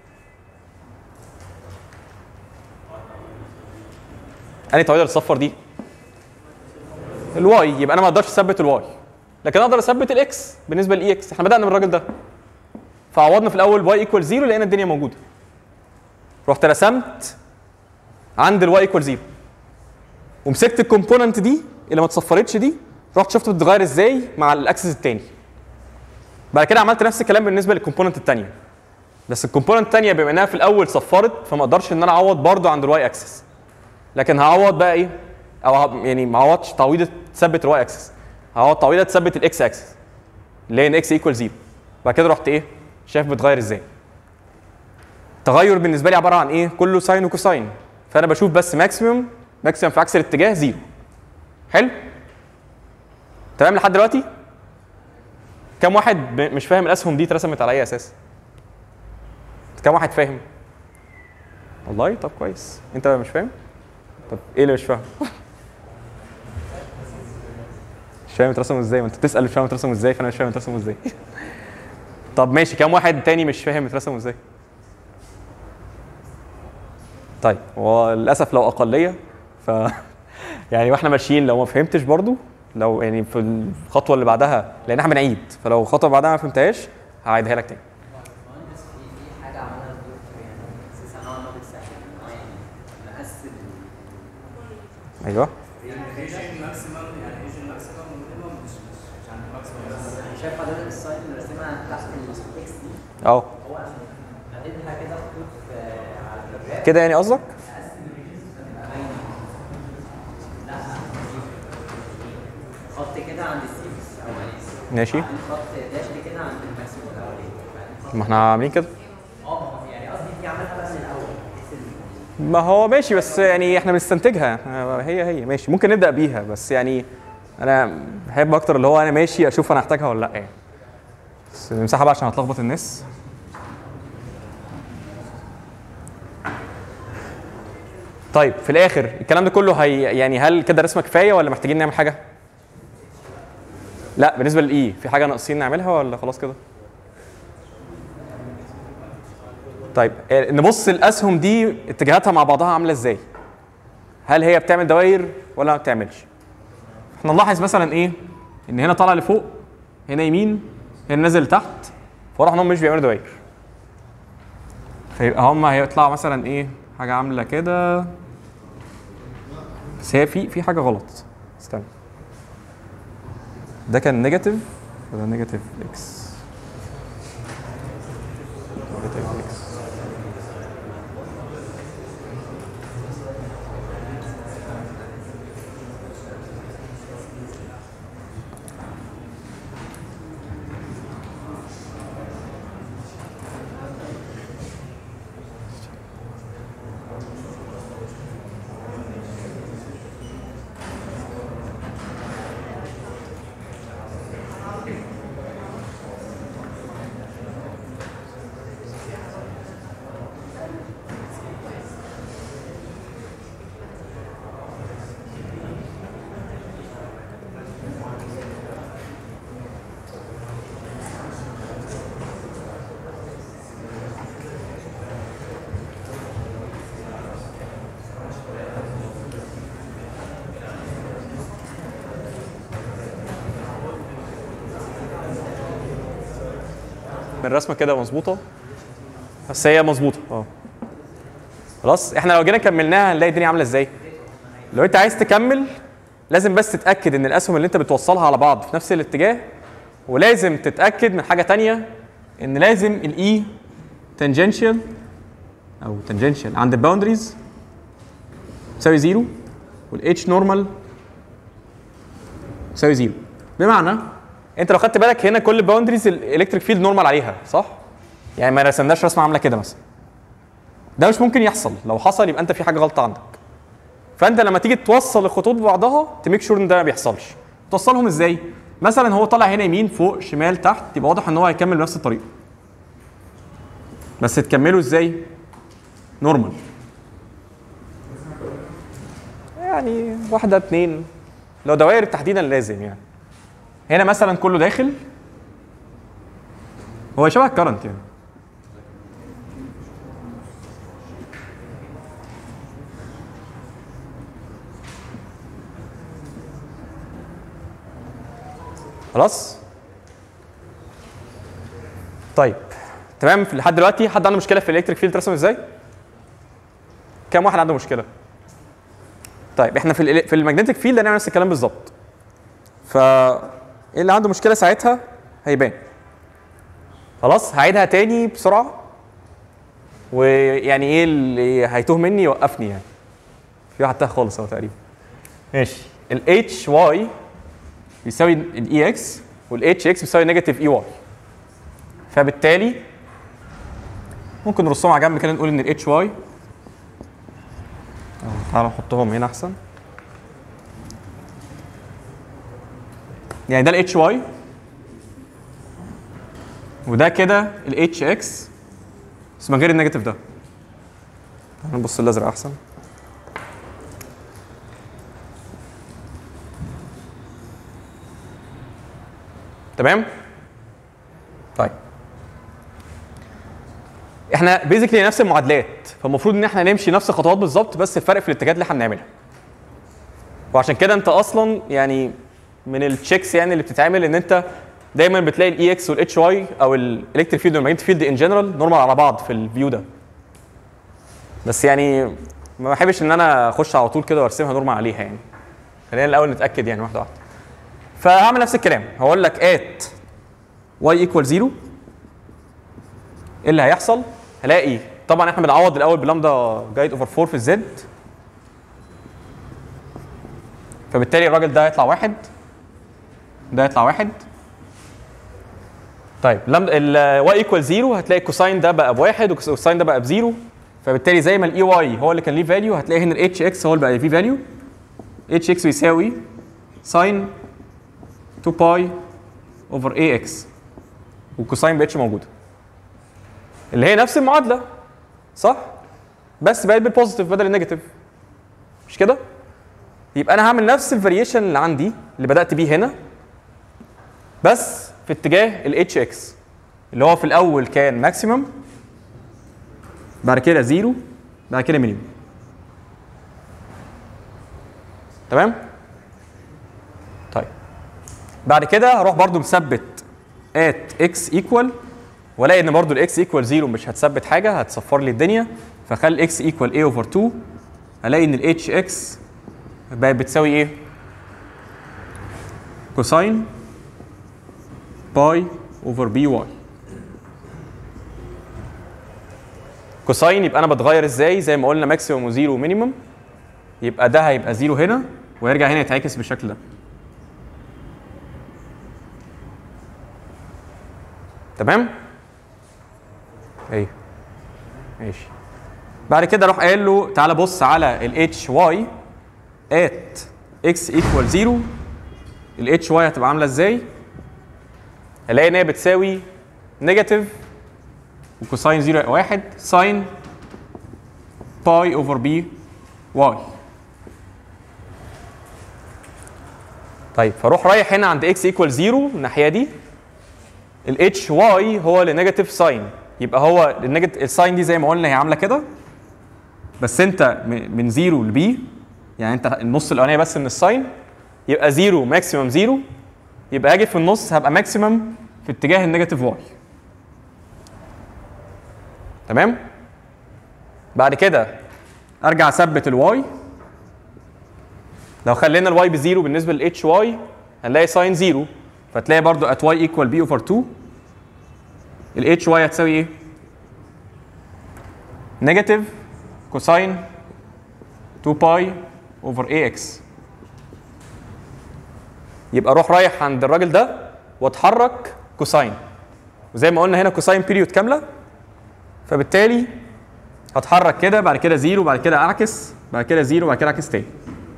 اي تعويضه اللي صفر دي؟ الواي. يبقى انا ما اقدرش اثبت الواي، لكن اقدر اثبت الاكس بالنسبه للاي اكس. احنا بدانا من الراجل ده، فعوضنا في الاول واي ايكوال زيرو لقينا الدنيا موجوده. رحت رسمت عند الواي ايكوال زيرو ومسكت الكومبوننت دي اللي ما اتصفرتش دي، رحت شفت بتتغير ازاي مع الاكسس الثاني. بعد كده عملت نفس الكلام بالنسبه للكومبوننت الثانيه، بس الكومبوننت الثانيه بما انها في الاول صفرت فما اقدرش ان انا اعوض برضو عند الواي اكسس، لكن هعوض بقى ايه؟ او يعني ما اعوضش تعويضه تثبت الواي اكسس، هعوض تعويضه تثبت الاكس اكسس اللي هي ان اكس ايكوال زيرو. بعد كده رحت ايه؟ شايف بتغير ازاي. التغير بالنسبه لي عباره عن ايه؟ كله ساين وكوساين، فانا بشوف بس ماكسيمم، ماكسيمم في عكس الاتجاه زيرو. حلو؟ تمام لحد دلوقتي؟ كم واحد مش فاهم الاسهم دي اترسمت على اي اساس؟ كم واحد فاهم؟ والله طب كويس. انت مش فاهم؟ طب ايه اللي مش فاهم؟ مش فاهم اترسموا ازاي؟ ما انت بتسال مش فاهم اترسموا ازاي، فانا مش فاهم اترسموا ازاي. طب ماشي، كم واحد تاني مش فاهم اترسموا ازاي؟ طيب هو للاسف لو اقليه ف يعني واحنا ماشيين لو ما فهمتش برضو، لو يعني في الخطوه اللي بعدها لان احنا بنعيد، فلو الخطوه اللي بعدها ما فهمتهاش هعيدها لك تاني. في حاجه عملها الدكتور يعني اساسا انا ما بتسهل نقسم. ايوه شايف حضرتك الساين اللي رسمها تحت الاكس دي؟ اه هو قلبها كده خطوط على الجراف كده يعني قصدك؟ خط كده عند السيكس الاولاني، ماشي، خط داش كده عند الماكسيموم الاولاني. ما احنا عاملين كده. اه يعني قصدي دي عملها بقى من الاول. ما هو ماشي، بس يعني احنا بنستنتجها هي هي ماشي، ممكن نبدا بيها، بس يعني انا بحب اكتر اللي هو انا ماشي اشوف انا هحتاجها ولا لا يعني. بس نمسحها بقى عشان هتلخبط الناس. طيب في الاخر الكلام ده كله هي يعني هل كده رسمه كفايه ولا محتاجين نعمل حاجه؟ لا بالنسبه للاي في حاجه ناقصين نعملها ولا خلاص كده؟ طيب نبص الاسهم دي اتجاهاتها مع بعضها عامله ازاي؟ هل هي بتعمل دوائر ولا ما بتعملش؟ احنا نلاحظ مثلا ايه؟ ان هنا طالع لفوق، هنا يمين، هنا نازل لتحت، فواضح انهم مش بيعملوا دوائر. فيبقى هم هيطلعوا مثلا ايه؟ حاجه عامله كده، بس هي في في حاجه غلط. استنى، ده كان نيجاتيف وده نيجاتيف اكس، نيجاتيف اكس. الرسمه كده مظبوطه، بس هي مظبوطه اه. خلاص احنا لو جينا كملناها هنلاقي الدنيا عامله ازاي. لو انت عايز تكمل لازم بس تتاكد ان الاسهم اللي انت بتوصلها على بعض في نفس الاتجاه، ولازم تتاكد من حاجه ثانيه، ان لازم الاي تانجنشال او تانجنشال عند الباوندريز تساوي زيرو، والاتش نورمال تساوي زيرو. بمعنى انت لو خدت بالك هنا كل باوندريز الالكتريك فيلد نورمال عليها صح؟ يعني ما رسمناش رسمه عامله كده مثلا. ده مش ممكن يحصل، لو حصل يبقى انت في حاجه غلطه عندك. فانت لما تيجي توصل الخطوط ببعضها تميك شور ان ده ما بيحصلش. توصلهم ازاي؟ مثلا هو طالع هنا يمين فوق شمال تحت، يبقى واضح ان هو هيكمل بنفس الطريقه. بس تكملوا ازاي؟ نورمال. يعني واحده اتنين، لو دوائر تحديدا لازم يعني. هنا مثلا كله داخل، هو شبه الكرنت يعني. خلاص؟ طيب تمام لحد دلوقتي حد عنده مشكله في الالكتريك فيلد رسمه ازاي؟ كام واحد عنده مشكله؟ طيب احنا في في الماجنتيك فيلد هنعمل نفس الكلام بالظبط. ف اللي عنده مشكله ساعتها هيبان. خلاص هعيدها تاني بسرعه، ويعني ايه اللي هيتوه مني يوقفني يعني. في واحد تاه خالص اهو تقريبا. ماشي. ال hy بيساوي ال ex وال hx بيساوي نيجاتيف ey. فبالتالي ممكن نرسمهم على جنب كده، نقول ان ال hy، تعالوا نحطهم هنا احسن. يعني ده ال hy وده كده ال hx بس من غير النيجاتيف ده. تعالوا نبص الازرق احسن. تمام؟ طيب احنا بيزيكلي نفس المعادلات، فالمفروض ان احنا نمشي نفس الخطوات بالظبط، بس الفرق في الاتجاهات اللي احنا بنعملها. وعشان كده انت اصلا يعني من التشيكس يعني اللي بتتعمل ان انت دايما بتلاقي الاي اكس والاتش واي او الالكتريك فيلد والماجنتيك فيلد ان جنرال نورمال على بعض في الفيو ده. بس يعني ما بحبش ان انا اخش على طول كده وارسمها نورمال عليها يعني. خلينا الاول نتاكد يعني واحده واحده. فهعمل نفس الكلام، هقول لك ات واي ايكوال زيرو. ايه اللي هيحصل؟ هلاقي طبعا احنا بنعوض الاول بلامدا جايد اوفر أربعة في الزد، فبالتالي الراجل ده هيطلع واحد، ده هيطلع واحد. طيب لامدا الواي ايكوال زيرو، هتلاقي الكوساين ده بقى بواحد والكوساين ده بقى بزيرو، فبالتالي زي ما الاي واي هو اللي كان ليه فاليو، هتلاقي هنا الاتش اكس هو اللي بقى فيه فاليو. اتش اكس بيساوي ساين اتنين باي اوفر اي اكس، والكوساين بقتش موجوده، اللي هي نفس المعادله صح؟ بس بقت بالبوزيتيف بدل النيجاتيف، مش كده؟ يبقى انا هعمل نفس الفاريشن اللي عندي اللي بدات بيه هنا، بس في اتجاه الاتش اكس اللي هو في الاول كان ماكسيمم، بعد كده زيرو، بعد كده مينيمم. تمام؟ طيب بعد كده هروح برضو مثبت ات اكس ايكوال، والاقي ان برضو الاكس ايكوال زيرو مش هتثبت حاجه، هتصفر لي الدنيا، فخلي اكس ايكوال اي اوفر اتنين، هلاقي ان الاتش اكس بقت بتساوي ايه؟ كوساين باي اوفر بي واي. كوساين يبقى انا بتغير ازاي؟ زي ما قلنا ماكسيمم وزيرو ومينيمم، يبقى ده هيبقى زيرو هنا ويرجع هنا يتعكس بالشكل ده. تمام؟ ايوه ماشي. بعد كده اروح قايل له تعالى بص على الاتش واي ات اكس ايكوال زيرو. الاتش واي هتبقى عامله ازاي؟ الاقي ان هي بتساوي نيجاتيف وكوساين زيرو واحد ساين باي اوفر بي واي. طيب فاروح رايح هنا عند اكس ايكوال زيرو الناحيه دي، الاتش واي هو اللي نيجاتيف ساين، يبقى هو النيجاتيف الساين دي زي ما قلنا هي عامله كده، بس انت من زيرو لبي، يعني انت النص الاولانيه بس من الساين، يبقى زيرو ماكسيمم زيرو، يبقى اجي في النص هبقى ماكسيمم في اتجاه النيجاتيف واي. تمام؟ بعد كده ارجع اثبت الواي. لو خلينا الواي بزيرو بالنسبه للاتش واي هنلاقي ساين زيرو، فتلاقي برضو ات واي ايكوال بي اوفر اتنين، الاتش واي هتساوي ايه؟ نيجاتيف كوساين اتنين باي اوفر اي اكس. يبقى اروح رايح عند الراجل ده واتحرك كوساين، وزي ما قلنا هنا كوساين بيريود كامله، فبالتالي هتحرك كده، بعد كده زيرو، بعد كده اعكس، بعد كده زيرو، بعد كده اعكس تاني.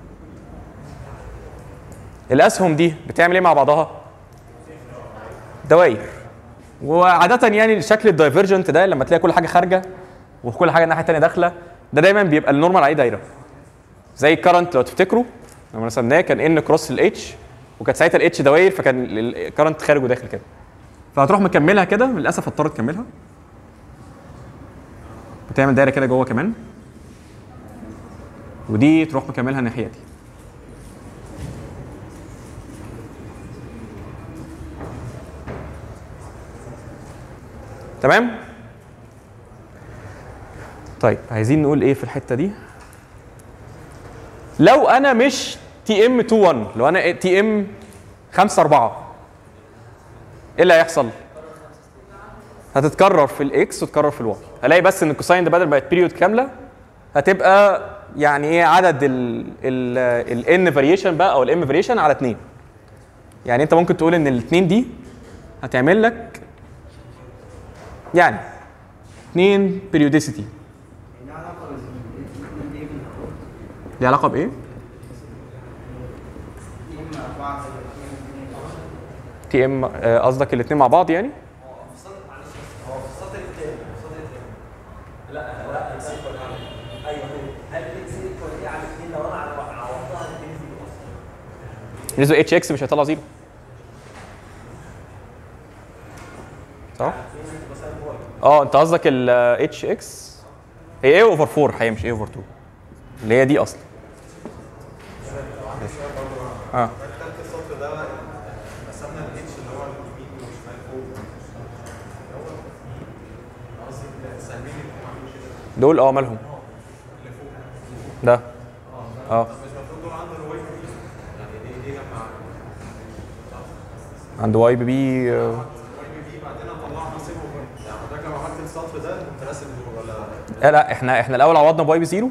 الاسهم دي بتعمل ايه مع بعضها؟ دوائر. وعاده يعني الشكل الدايفرجنت ده لما تلاقي كل حاجه خارجه وكل حاجه الناحيه الثانيه داخله، ده دايما بيبقى النورمال عليه دايره. زي الكرنت لو تفتكروا لما رسمناه كان ان كروس الاتش، وكانت ساعتها الاتش دوائر، فكان الكرنت خارج وداخل كده. فهتروح مكملها كده، للاسف هتضطر تكملها. بتعمل دايره كده جوه كمان، ودي تروح مكملها الناحيه دي. تمام؟ طيب عايزين نقول ايه في الحته دي؟ لو انا مش تي ام اتنين واحد، لو انا تي ام خمسة أربعة، ايه اللي هيحصل؟ هتتكرر في الاكس وتتكرر في الواي. هلاقي بس ان الكوساين ده بدل ما بقت بيريود كامله هتبقى يعني ايه عدد الان فاريشن بقى او الام فاريشن على اتنين. يعني انت ممكن تقول ان الاثنين دي هتعمل لك يعني اتنين بيريوديسيتي. ليه علاقه بايه؟ تي ام قصدك الاثنين مع بعض يعني؟ بالنسبه اتش اكس مش هيطلع زيرو صح؟ اه انت قصدك ال اتش اكس هي ايه اوفر اربعة هي مش ايه اوفر اتنين اللي هي دي اصلا. اه دول اه مالهم؟ ده اه عند واي بي بي آه. لا لا احنا احنا الاول عوضنا بواي بي زيرو.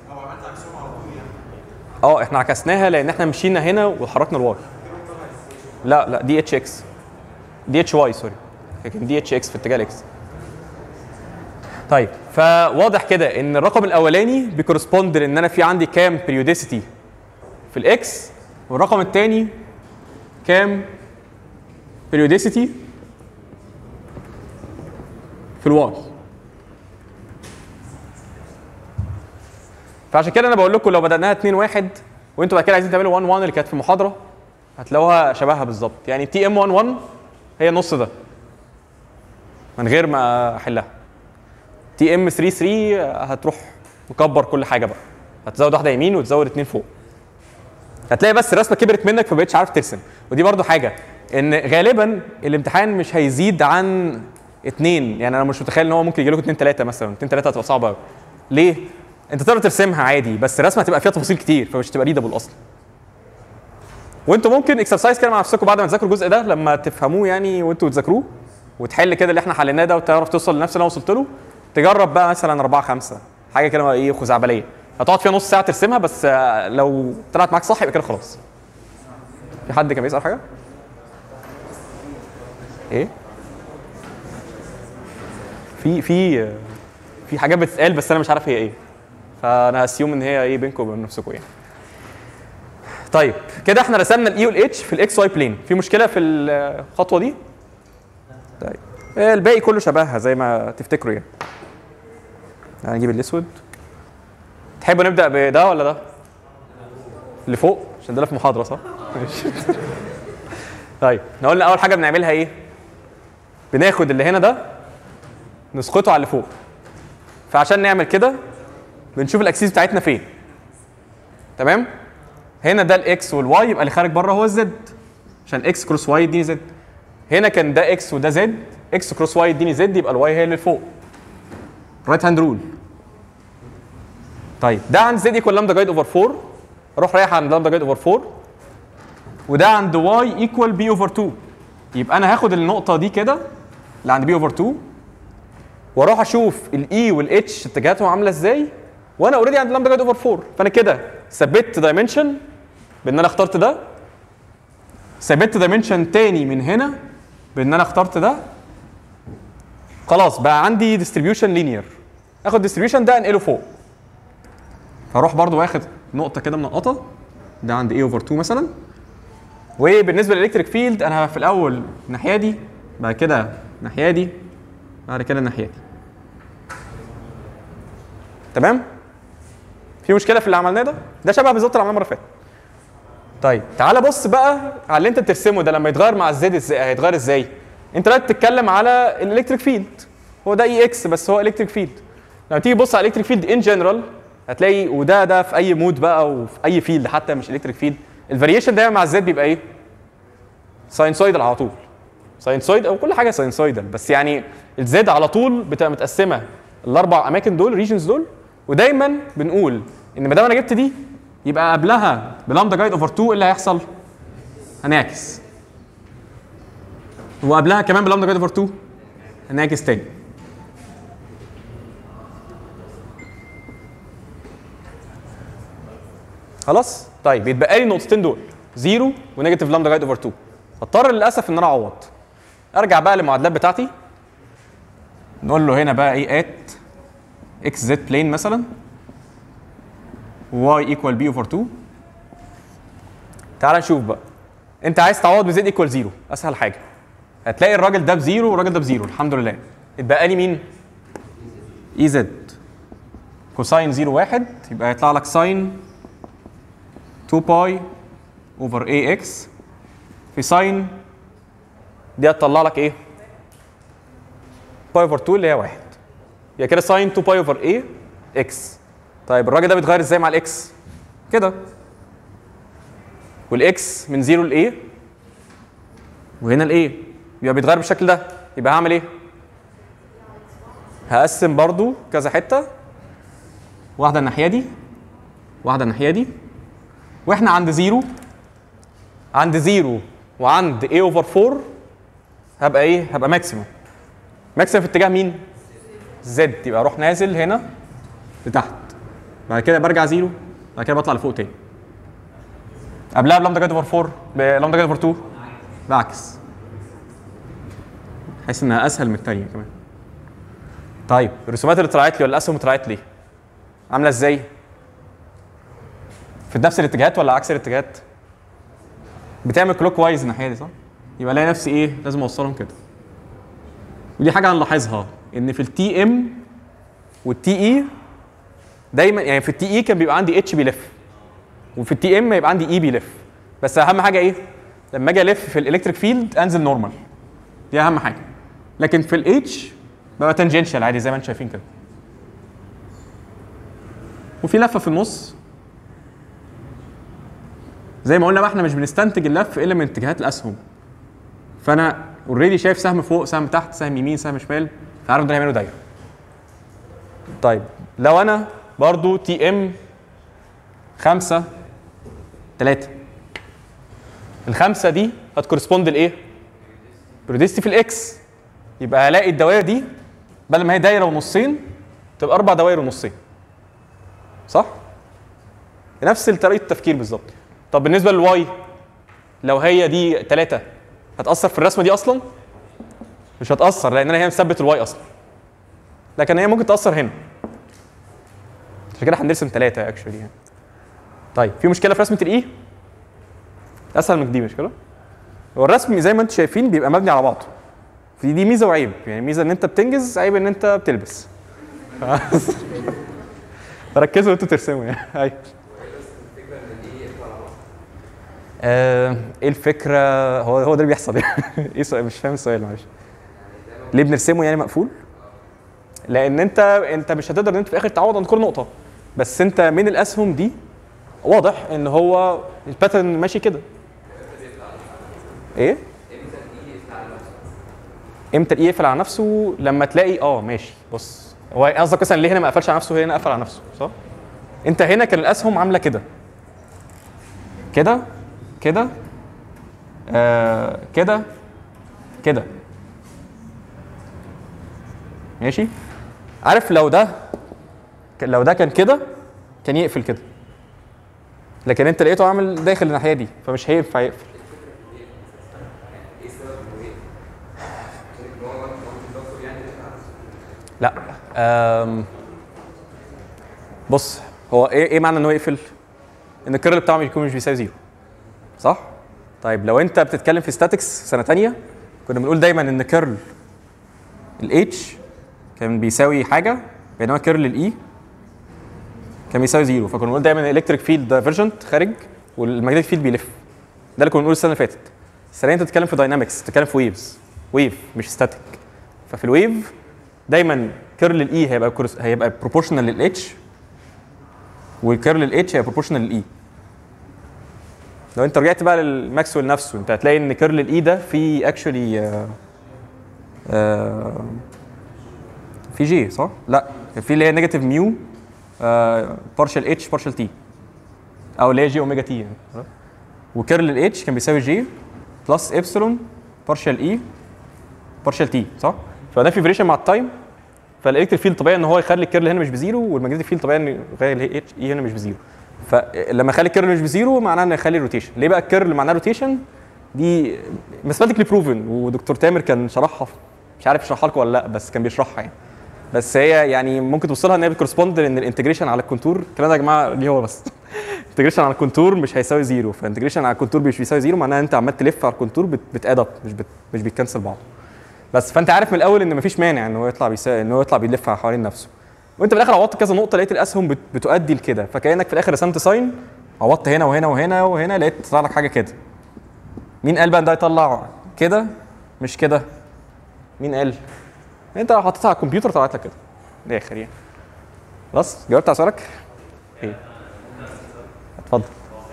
اه احنا عكسناها لان احنا مشينا هنا وحركنا الواي. لا لا دي اتش اكس دي اتش واي سوري لكن دي اتش اكس في اتجاه الاكس. طيب فواضح كده ان الرقم الاولاني بيكورسبوند لان انا في عندي كام بريوديسيتي في الاكس والرقم الثاني كام بريوديسيتي في الواي. فعشان كده انا بقول لكم لو بدأناها اتنين واحد وانتوا بعد كده عايزين تعملوا واحد واحد اللي كانت في المحاضره هتلاقوها شبهها بالظبط. يعني تي ام واحد واحد هي النص ده من غير ما احلها. تي ام تلاتة تلاتة هتروح مكبر كل حاجه بقى، هتزود واحده يمين وتزود اتنين فوق. هتلاقي بس الرسمه كبرت منك فبقتش عارف ترسم. ودي برضو حاجه ان غالبا الامتحان مش هيزيد عن اتنين. يعني انا مش متخيل ان هو ممكن يجي لكم اتنين تلاتة مثلا. اتنين تلاتة هتبقى صعبه قوي. ليه؟ انت تقدر ترسمها عادي بس الرسمه هتبقى فيها تفاصيل كتير فمش هتبقى ريدابل اصلا. وانتوا ممكن اكسرسايز كده مع نفسكم بعد ما تذاكروا الجزء ده لما تفهموه يعني وانتوا بتذاكروه وتحل كده اللي احنا حليناه ده وتعرف توصل لنفس اللي انا وصلت له. تجرب بقى مثلا اربعة خمسة حاجه كده ايه خزعبليه هتقعد فيها نص ساعه ترسمها بس لو طلعت معاك صح يبقى كده خلاص. في حد كان بيسال حاجه؟ ايه؟ في في في حاجات بتتقال بس انا مش عارف هي ايه. فانا اسيوم ان هي ايه بينكم وبين نفسكم يعني. طيب كده احنا رسمنا الاي والاتش في الاكس واي بلين. في مشكله في الخطوه دي؟ طيب الباقي كله شبهها زي ما تفتكروا يعني. هنجيب الاسود. تحبوا نبدا بده ولا ده؟ اللي فوق عشان ده في محاضره صح؟ ماشي. طيب احنا قلنا اول حاجه بنعملها ايه؟ بناخد اللي هنا ده نسقطه على اللي فوق. فعشان نعمل كده بنشوف الاكسيس بتاعتنا فين. تمام؟ هنا ده الاكس والواي يبقى اللي خارج بره هو الزد عشان اكس كروس واي يديني زد. هنا كان ده اكس وده زد، اكس كروس واي يديني زد يبقى الواي هي اللي فوق. رايت هاند رول. طيب ده عند زد ايكوال لامدا جايد اوفر اربعة اروح رايح عند لامدا جايد اوفر اربعة وده عند واي ايكوال بي اوفر اتنين. يبقى انا هاخد النقطه دي كده اللي عند بي اوفر اتنين واروح اشوف الاي والاتش اتجاهاتهم عامله ازاي وانا اوريدي عند لامدا جايد اوفر اربعة. فانا كده ثبت دايمنشن بان انا اخترت ده، ثبت دايمنشن تاني من هنا بان انا اخترت ده. خلاص بقى عندي ديستريبيوشن لينير. اخد ديستريبيوشن ده انقله فوق. فاروح برضو واخد نقطه كده منقطه ده عند اي اوفر اتنين مثلا. وبالنسبه للالكتريك فيلد انا في الاول الناحيه دي بعد كده الناحيه دي بعد كده الناحيه دي. تمام؟ في مشكله في اللي عملناه ده؟ ده شبه بالظبط اللي عملناه المره اللي فاتت. طيب تعالى بص بقى على اللي انت بترسمه ده لما يتغير مع الزد ازاي هيتغير ازاي؟ انت دلوقتي بتتكلم على الالكتريك فيلد. هو ده اي اكس بس هو الكتريك فيلد. لما تيجي تبص على الالكتريك فيلد ان جنرال هتلاقي وده ده في اي مود بقى وفي اي فيلد حتى مش الكتريك فيلد الفاريشن دايما مع الزد بيبقى ايه؟ ساينسويدال على طول. ساينسويد او كل حاجه ساينسويدال بس يعني الزد على طول بتبقى متقسمه الاربع اماكن دول ريجنز دول. ودايما بنقول ان ما دام انا جبت دي يبقى قبلها بلامدا جايد اوفر اتنين اللي هيحصل؟ هنعكس. وقبلها كمان بلامدا جايد اوفر اتنين نعكس تاني. خلاص؟ طيب يتبقى لي النقطتين دول زيرو ونيجاتيف لامدا جايد اوفر اتنين. هضطر للاسف ان انا اعوض. ارجع بقى للمعادلات بتاعتي. نقول له هنا بقى ايه ات اكس زد بلين مثلا y ايكوال بي اوفر اتنين. تعال نشوف بقى. انت عايز تعوض بزد ايكوال زيرو، اسهل حاجه. هتلاقي الراجل ده بزيرو والراجل ده بزيرو، الحمد لله. اتبقى لي مين؟ اي زد كوساين زيرو واحد، يبقى هيطلع لك ساين اتنين باي اوفر اي اكس في ساين دي هتطلع لك ايه؟ باي اوفر اتنين اللي هي واحد. يبقى كده ساين اتنين باي اوفر اي اكس. طيب الراجل ده بيتغير ازاي مع الاكس؟ كده. والاكس من زيرو لايه؟ وهنا الايه؟ يبقى بيتغير بالشكل ده. يبقى هعمل ايه؟ هقسم برضو كذا حته، واحده الناحيه دي واحده الناحيه دي، واحنا عند زيرو عند زيرو وعند a اوفر اربعة هبقى ايه؟ هبقى ماكسيمم. ماكسيمم في اتجاه مين؟ زد. يبقى اروح نازل هنا لتحت، بعد كده برجع زيرو، بعد كده بطلع لفوق تاني. قبلها بلامدا جايد اوفر اربعة بلامدا جايد اوفر اتنين بعكس، بحيث انها اسهل من الثانيه كمان. طيب الرسومات اللي طلعت لي ولا الاسهم اللي طلعت لي عامله ازاي؟ في نفس الاتجاهات ولا عكس الاتجاهات؟ بتعمل كلوك وايز الناحيه دي صح؟ يبقى الاقي نفسي ايه؟ لازم اوصلهم كده. ودي حاجه هنلاحظها ان في التي ام والتي اي دايما، يعني في التي اي كان بيبقى عندي اتش بيلف، وفي التي ام يبقى عندي اي بيلف. بس اهم حاجه ايه؟ لما اجي الف في الالكتريك فيلد انزل نورمال، دي اهم حاجه. لكن في الاتش بقى تانجنشال عادي زي ما انتم شايفين كده. وفي لفه في النص زي ما قلنا بقى، احنا مش بنستنتج اللف الا من اتجاهات الاسهم. فانا اوريدي شايف سهم فوق، سهم تحت، سهم يمين، سهم شمال، فعارف ده هيعملوا دايره. طيب لو انا برضو تي ام خمسة تلاتة، الخمسة دي هتكورسبوند لايه؟ بروديستي في الاكس. يبقى هلاقي الدوائر دي بدل ما هي دايره ونصين تبقى اربع دوائر ونصين. صح؟ نفس طريقه التفكير بالظبط. طب بالنسبه للواي، لو هي دي تلاتة هتاثر في الرسمه دي اصلا؟ مش هتاثر، لان انا هي مثبت الواي اصلا. لكن هي ممكن تاثر هنا. عشان كده هنرسم تلاتة اكشولي يعني. طيب في مشكله في رسمه الاي؟ اسهل من دي مش كده؟ هو الرسم زي ما انتم شايفين بيبقى مبني على بعضه. في دي ميزه وعيب، يعني ميزه ان انت بتنجز، عيب ان انت بتلبس. ركزوا انتوا ترسموا يعني. ايوه. ايه الفكره؟ هو هو ده اللي بيحصل يعني. ايه السؤال؟ مش فاهم السؤال معلش. ليه بنرسمه يعني مقفول؟ لان انت انت مش هتقدر ان انت في الاخر تعوض عند كل نقطه، بس انت من الاسهم دي واضح ان هو الباترن ماشي كده. ايه؟ امتى الاي يقفل على نفسه؟ لما تلاقي اه ماشي. بص هو قصدك مثلا ليه هنا ما قفلش على نفسه هنا قفل على نفسه صح؟ انت هنا كان الاسهم عامله كده كده كده آه كده كده ماشي. عارف لو ده لو ده كان كده كان يقفل كده، لكن انت لقيته عامل داخل الناحيه دي فمش هينفع يقفل. لا أم بص هو ايه ايه معنى ان هو يقفل؟ ان الكيرل بتاعه يكون مش بيساوي زيرو صح؟ طيب لو انت بتتكلم في ستاتكس سنه ثانيه كنا بنقول دايما ان كيرل الاتش كان بيساوي حاجه، بينما كيرل الاي كان بيساوي زيرو. فكنا بنقول دايما الالكتريك فيلد دايفرجنت خارج والماجنتيك فيلد بيلف. ده اللي كنا بنقول السنه اللي فاتت. السنه انت بتتكلم في داينامكس، بتتكلم في ويفز، ويف مش ستاتيك. ففي الويف دايما كيرل الاي هيبقى كورس هيبقى بروبورشنال للاتش، والكيرل الاتش هيبقى بروبورشنال للاي. لو انت رجعت بقى للماكسويل نفسه انت هتلاقي ان كيرل الاي ده في اكشولي في جي صح؟ لا في اللي هي نيجاتيف ميو بارشال اتش بارشال تي، او اللي هي جي اوميجا تي يعني. وكيرل الاتش كان بيساوي جي بلس ابسلون بارشال اي بارشال تي صح؟ فنفي فاريشن مع التايم، فالالكتريك فيلد طبيعي ان هو يخلي الكيرل هنا مش بزيرو، والماجنتيك فيلد طبيعي انه يخلي اتش اي هنا مش بزيرو. فلما اخلي الكيرل مش بزيرو معناه ان يخلي الروتيشن. ليه بقى الكيرل معناه روتيشن؟ دي ماثيماتيكلي بروفن، ودكتور تامر كان شرحها، مش عارف يشرحها لكم ولا لا، بس كان بيشرحها يعني. بس هي يعني ممكن توصلها ان هي بتكورسبوند لان الانتجريشن على الكونتور، الكلام ده يا جماعه ليه هو بس انتجريشن على الكونتور مش هيساوي زيرو، فانتجريشن على الكونتور مش بيساوي زيرو، معناها انت عمال تلف على الكونتور بتاد اب، مش بت مش بيتكنسل بعض. بس فانت عارف من الاول ان مفيش مانع ان هو يطلع بيساوي، ان هو يطلع بيلف حوالين نفسه. وانت في الاخر عوضت كذا نقطه لقيت الاسهم بت بتؤدي لكده، فكانك في الاخر رسمت ساين، عوضت هنا وهنا وهنا وهنا، لقيت طلع لك حاجه كده. مين قال بقى ان ده يطلع كده مش كده؟ مين قال؟ انت لو حطيتها على الكمبيوتر طلعت لك كده. ده اخر يعني. خلاص جاوبت على سؤالك؟ ايه؟ اتفضل.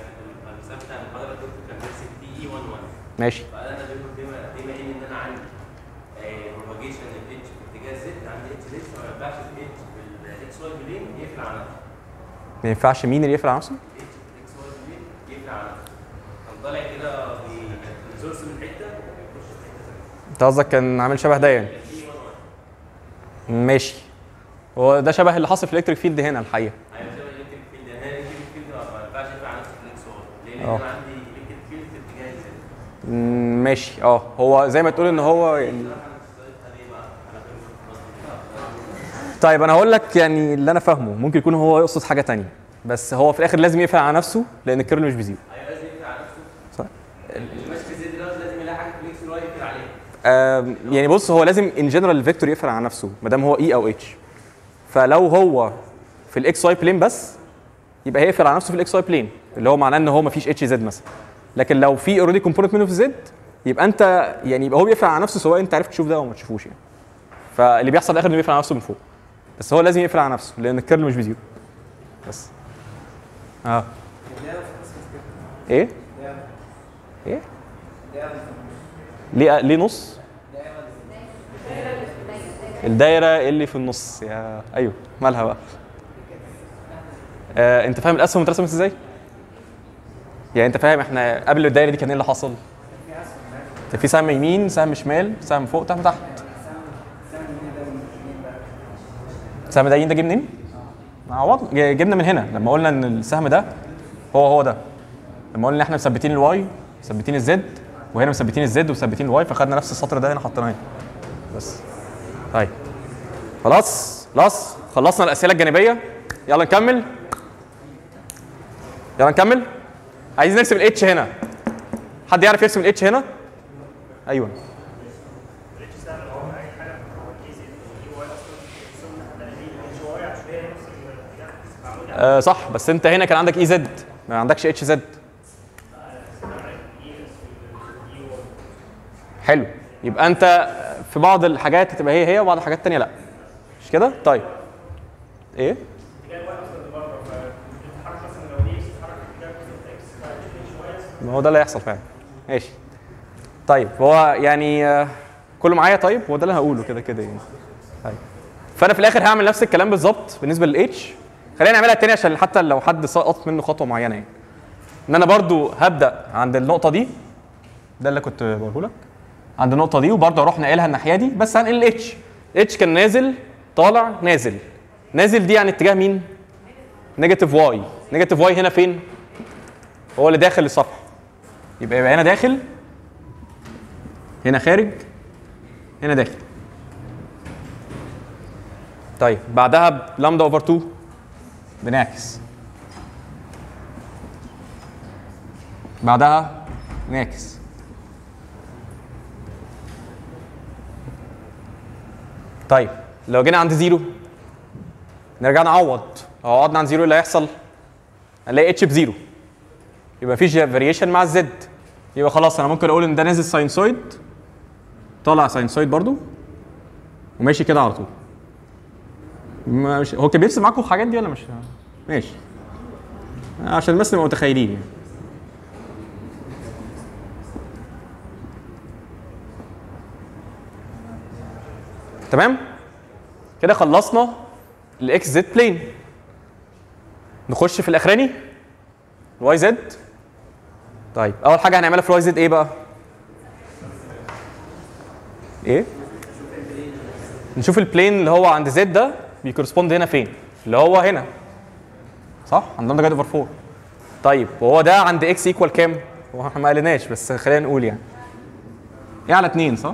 ماشي. فانا بما بما ان انا عندي بروباجيشن الاتش في اتجاه زد، عندي اتش زد، فما ينفعش الاتش في الاكس واي بلين يقفل على نفسه. ما ينفعش مين اللي يقفل على نفسه؟ الاتش في الاكس واي بلين يقفل على نفسه. كان طالع كده بيزورس من حته ويخش في حته ثانيه. انت قصدك كان عامل شبه ده يعني؟ ماشي. هو ده شبه اللي حصل في الالكتريك فيلد هنا الحقيقه. ايوه شبه الالكتريك فيلد، هنا الالكتريك فيلد ما ينفعش يقفل على نفسه في الاكس واي، لان انا عندي الالكتريك فيلد في اتجاه زد. ماشي. اه هو زي ما تقول ان هو يعني. طيب انا هقول لك يعني اللي انا فاهمه، ممكن يكون هو يقصد حاجه ثانيه، بس هو في الاخر لازم يقفل على نفسه لان الكيرل مش بزيرو. ايوه لازم يقفل على نفسه. صح. اللي ماسك زد ده لازم يلاقي حاجه في الاكس واي يقفل عليها. آه يعني بص، هو لازم ان جنرال الفيكتور يقفل على نفسه ما دام هو اي او اتش. فلو هو في الاكس واي بلين بس يبقى هيقفل على نفسه في الاكس واي بلين، اللي هو معناه ان هو ما فيش اتش زد مثلا. لكن لو في اوريدي كومبوننت منه في زد يبقى انت يعني يبقى هو بيقفل على نفسه سواء انت عرفت تشوف ده او ما تشوفوش يعني. فاللي بيحصل في الاخر انه بيقفل على نفسه من فوق، بس هو لازم يقفل على نفسه لان الكيرل مش بزيرو بس. اه ايه ايه ليه ليه نص؟ الدايره اللي في النص يا ايوه مالها بقى؟ آه انت فاهم الاسهم اترسمت ازاي؟ يعني انت فاهم احنا قبل الدايره دي كان ايه اللي حصل؟ كان في سهم يمين، سهم شمال، سهم فوق، سهم تحت. السهم ده ده جه منين؟ عوض جبنا من هنا لما قلنا ان السهم ده هو هو ده. لما قلنا ان احنا مثبتين الواي، مثبتين الزد، وهنا مثبتين الزد ومثبتين الواي، فخدنا نفس السطر ده هنا حطيناه هنا. بس. طيب. خلاص؟ خلاص؟ خلصنا الاسئله الجانبيه. يلا نكمل. يلا نكمل. عايزين نرسم الاتش هنا. حد يعرف يرسم الاتش هنا؟ ايوه. آه صح، بس انت هنا كان عندك اي زد، ما عندكش اتش زد. حلو، يبقى انت في بعض الحاجات هتبقى هي هي وبعض الحاجات الثانيه لا. مش كده؟ طيب. ايه؟ ما هو ده اللي هيحصل فعلا. ماشي. طيب هو يعني آه كله معايا؟ طيب هو ده اللي هقوله كده كده يعني. طيب. فانا في الاخر هعمل نفس الكلام بالظبط بالنسبه للاتش. خلينا نعملها تاني عشان حتى لو حد سقط منه خطوه معينه يعني. ان انا برضو هبدا عند النقطه دي، ده اللي كنت بقوله لك، عند النقطه دي، وبرضو اروح ناقلها الناحيه دي، بس هنقل الاتش. الاتش كان نازل طالع نازل. نازل دي يعني اتجاه مين؟ نيجاتيف واي. نيجاتيف واي هنا فين؟ هو اللي داخل الصفحه. يبقى يبقى هنا داخل، هنا خارج، هنا داخل. طيب بعدها لامدا اوفر اتنين بنعكس. بعدها نعكس. طيب لو جينا عند زيرو نرجع نعوض. لو عوضنا عن زيرو اللي هيحصل؟ هنلاقي اتش بزيرو، يبقى مفيش فاريشن مع الزد. يبقى خلاص انا ممكن اقول ان ده نازل ساينسويد طالع ساينسويد برضو وماشي كده على طول. مش هو كان بيرسم معاكم الحاجات دي ولا مش؟ ماشي عشان بس نبقى متخيلين يعني. تمام؟ كده خلصنا الاكس زد بلين. نخش في الاخراني الواي زد. طيب اول حاجه هنعملها في الواي زد ايه بقى؟ ايه؟ نشوف البلين اللي هو عند زد ده بيكورسبوند هنا فين؟ اللي هو هنا صح؟ عند لامدا جايد اوفر أربعة. طيب وهو ده عند اكس ايكوال كام؟ هو احنا ما قالناش بس خلينا نقول يعني ايه على اتنين صح؟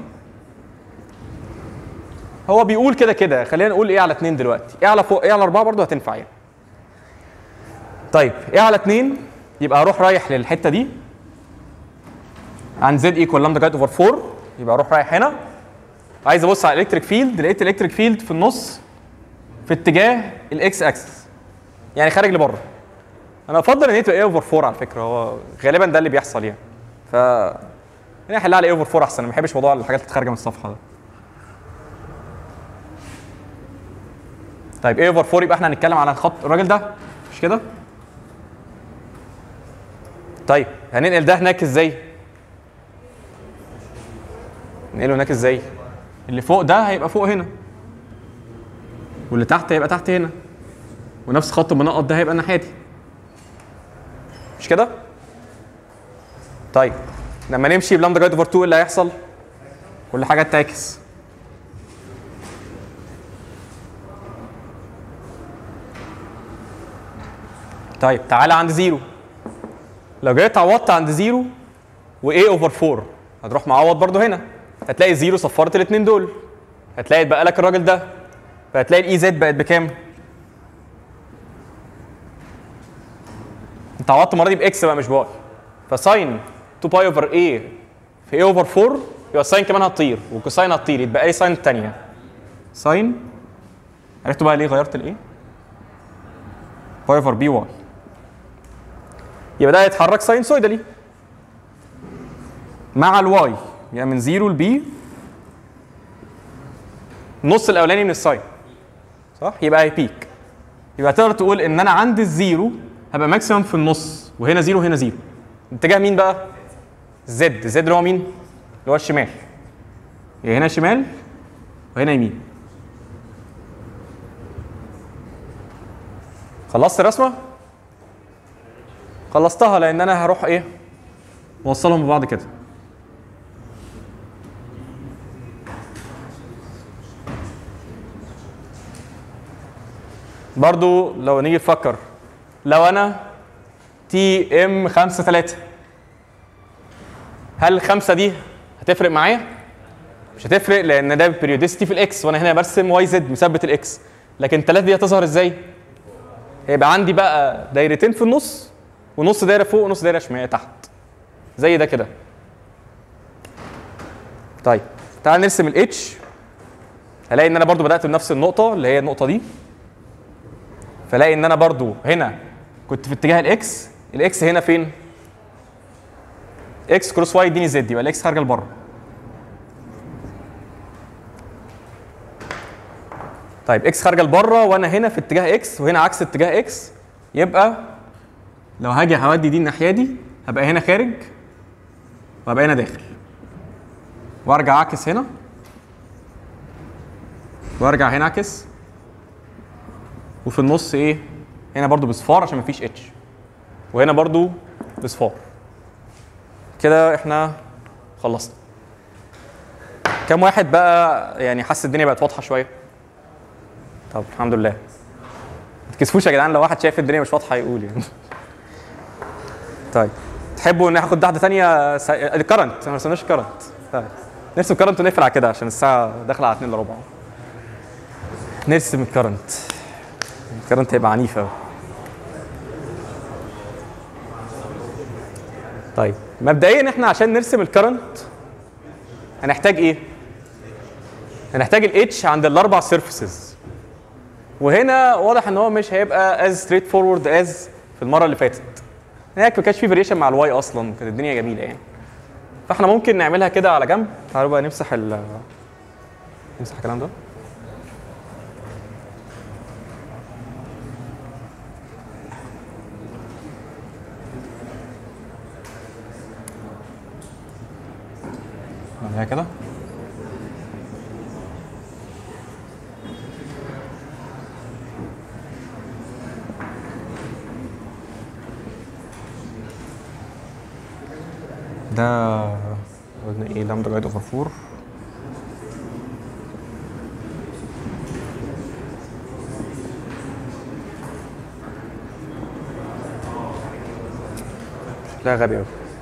هو بيقول كده كده، خلينا نقول ايه على اتنين دلوقتي، ايه على فوق ايه على أربعة برضه هتنفع يعني. طيب ايه على اتنين يبقى اروح رايح للحته دي عند زد ايكوال لامدا جايد اوفر أربعة، يبقى اروح رايح هنا عايز ابص على الالكتريك فيلد، لقيت الالكتريك فيلد في النص في اتجاه الاكس اكسس يعني خارج لبره. انا افضل ان هي تبقى ايه اوفر أربعة على فكره، هو غالبا ده اللي بيحصل يعني. ف يعني احلها على ايه اوفر أربعة احسن، انا ما بحبش موضوع الحاجات اللي خارجه من الصفحه ده. طيب ايه اوفر أربعة يبقى احنا هنتكلم على الخط الراجل ده مش كده؟ طيب هننقل ده هناك ازاي؟ ننقله هناك ازاي؟ اللي فوق ده هيبقى فوق هنا واللي تحت هيبقى تحت هنا ونفس خط المنقط ده هيبقى الناحيه دي مش كده؟ طيب لما نمشي بلامدا جايد اوفر اتنين اللي هيحصل؟ كل حاجه تتعكس. طيب تعالى عند زيرو، لو جيت عوضت عند زيرو وايه اوفر أربعة هتروح معوض برضو هنا، هتلاقي زيرو صفرت الاثنين دول، هتلاقي اتبقى لك الراجل ده، فهتلاقي الاي زد بقت بكام؟ انت عوضت المره دي باكس بقى مش باي، فساين اتنين باي اوفر ايه في ايه اوفر أربعة يبقى الساين كمان هتطير والكوساين هتطير، يتبقى لي ساين الثانيه ساين. عرفتوا بقى ليه غيرت الايه؟ باي اوفر بي واي، يبقى ده هيتحرك ساينسويدالي مع الواي يعني من زيرو لبي النص الاولاني من الساين صح؟ يبقى هيبيك. يبقى تقدر تقول ان انا عند الزيرو هبقى ماكسيمم في النص وهنا زيرو وهنا زيرو. اتجاه مين بقى؟ زد، زد اللي هو مين؟ اللي هو الشمال. يعني هنا شمال وهنا يمين. خلصت الرسمه؟ خلصتها لان انا هروح ايه؟ اوصلهم ببعض كده. برضو لو نيجي نفكر، لو انا تي ام خمسة تلاتة هل الخمسه دي هتفرق معايا؟ مش هتفرق لان ده بريوديستي في الاكس وانا هنا برسم واي زد مثبت الاكس، لكن الثلاثه دي هتظهر ازاي؟ هيبقى عندي بقى دايرتين في النص ونص دايره فوق ونص دايره شمال تحت زي ده كده. طيب تعال نرسم الاتش، هلاقي ان انا برضو بدات بنفس النقطه اللي هي النقطه دي، فلاقي ان انا برضو هنا كنت في اتجاه الاكس، الاكس هنا فين؟ اكس كروس واي يديني زد، يبقى الاكس خارجه لبره. طيب اكس خارجه لبره وانا هنا في اتجاه اكس وهنا عكس اتجاه اكس، يبقى لو هاجي هودي دي الناحيه دي هبقى هنا خارج وهبقى هنا داخل، وارجع اعكس هنا وارجع هنا اعكس، وفي النص ايه؟ هنا برضو بصفار عشان مفيش اتش، وهنا برضو بصفار. كده احنا خلصنا. كم واحد بقى يعني حس الدنيا بقت واضحه شويه؟ طب الحمد لله. ما تكسفوش يا جدعان لو واحد شايف الدنيا مش واضحه يقول يعني. طيب تحبوا ان ناخد واحده ثانيه سا... الكرنت؟ ما رسمناش الكرنت. طيب نرسم الكرنت ونقفل على كده عشان الساعه داخله على اتنين الا ربع. نرسم الكرنت. الكرنت هيبقى عنيف قوي. طيب مبدئيا احنا عشان نرسم الكرنت هنحتاج ايه؟ هنحتاج الاتش عند الاربع سيرفيسز، وهنا واضح ان هو مش هيبقى از ستريت فورورد از في المره اللي فاتت. هناك ما كانش في فاريشن مع الواي اصلا، كانت الدنيا جميله يعني. فاحنا ممكن نعملها كده على جنب. تعالوا بقى نمسح ال نمسح الكلام ده. نعملها كده. ده قلنا ايه؟ لامدا جايد اوفر أربعة لا غبي قوي.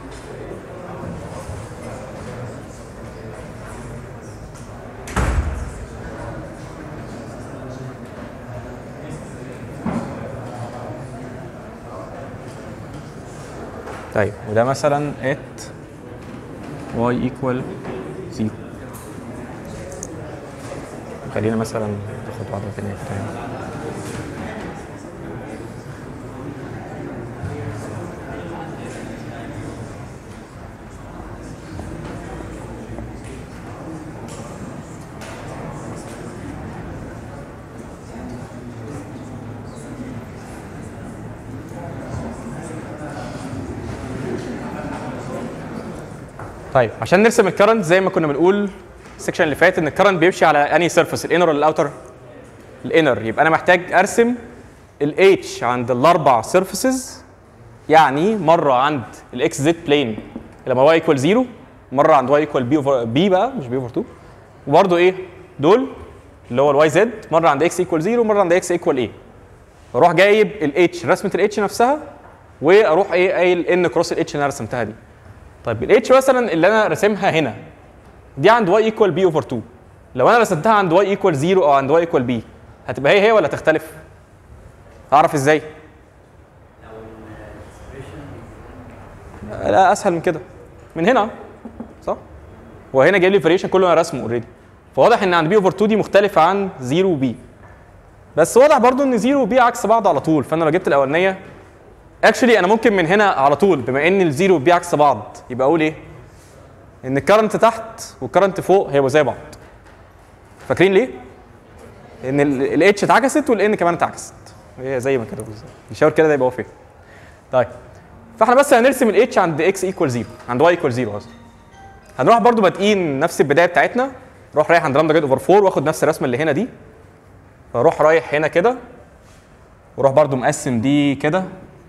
طيب وده مثلا at y equal zero. خلينا مثلا ناخد واحدة تانية كده. طيب عشان نرسم الكرنت زي ما كنا بنقول السكشن اللي فات ان الكرنت بيمشي على انهي سيرفيس، الانر ولا الاوتر؟ الانر. يبقى انا محتاج ارسم الاتش عند الاربع سيرفيسز، يعني مره عند الاكس زد بلين لما واي ايكوال زيرو، مره عند واي ايكوال بي اوفر بي بقى مش بي اوفر اتنين، وبرده ايه دول اللي هو الواي زد مره عند اكس ايكوال زيرو ومره عند اكس ايكوال ايه. اروح جايب الاتش رسمه الاتش نفسها واروح ايه قايل ان كروس الاتش اللي انا رسمتها دي. طيب الاتش مثلا اللي انا راسمها هنا دي عند y equal b over اتنين، لو انا رسمتها عند y equal زيرو او عند y equal b هتبقى هي هي ولا تختلف؟ اعرف ازاي؟ لا اسهل من كده، من هنا صح؟ وهنا جايب لي فاريشن كله انا راسمه اوريدي، فواضح ان عند b over اتنين دي مختلفه عن زيرو و b، بس واضح برضو ان زيرو و b عكس بعض على طول، فانا لو جبت الاولانيه اكشلي انا ممكن من هنا على طول بما ان الزيرو والبي عكس بعض يبقى اقول ايه؟ ان الكرنت تحت والكرنت فوق هيبقوا زي بعض. فاكرين ليه؟ ان الاتش اتعكست والان كمان اتعكست، هي زي ما كده بالظبط، يشاور كده ده يبقى هو فين. طيب فاحنا بس هنرسم الاتش عند اكس ايكوال زيرو، عند واي ايكوال زيرو قصدي. هنروح برضو بادئين نفس البدايه بتاعتنا، اروح رايح عند لامدا جايد اوفر اربعة واخد نفس الرسمه اللي هنا دي، فاروح رايح هنا كده واروح برضو مقسم دي كده،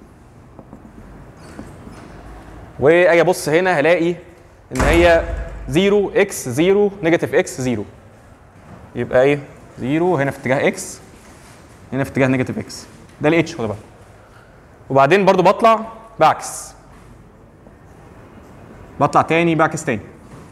واجي ابص هنا هلاقي ان هي زيرو اكس زيرو نيجاتيف اكس زيرو، يبقى ايه؟ زيرو هنا في اتجاه اكس هنا في اتجاه نيجاتيف اكس، ده الاتش خد بالك. وبعدين برضو بطلع بعكس، بطلع تاني بعكس تاني.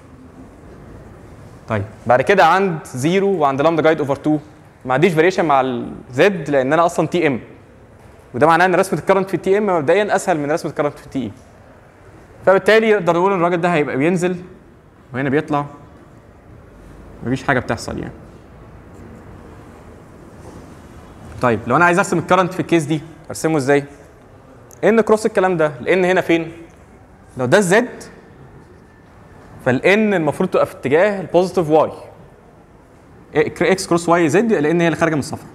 طيب بعد كده عند زيرو وعند لامدا جايد اوفر اتنين ما عنديش فاريشن مع الزد لان انا اصلا تي ام، وده معناه ان رسمه الكرنت في التي ام مبدئيا اسهل من رسمه الكرنت في التي اي، فبالتالي نقدر نقول ان الراجل ده هيبقى بينزل وهنا بيطلع، مفيش حاجه بتحصل يعني. طيب لو انا عايز ارسم الكرنت في الكيس دي ارسمه ازاي؟ ان كروس الكلام ده، الان هنا فين؟ لو ده الزد فالان المفروض تبقى في اتجاه البوزيتيف واي، اكس كروس واي زد، لان هي اللي خارجه من الصفر.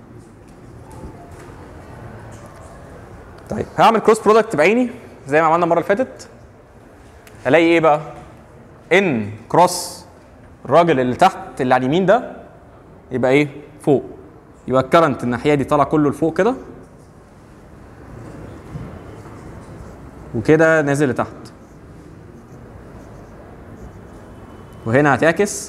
طيب هعمل كروس برودكت بعيني زي ما عملنا المره اللي فاتت، الاقي ايه بقى؟ ان كروس الراجل اللي تحت اللي على اليمين ده يبقى ايه؟ فوق، يبقى الكرنت الناحيه دي طالع كله لفوق كده وكده نازل لتحت، وهنا هتعكس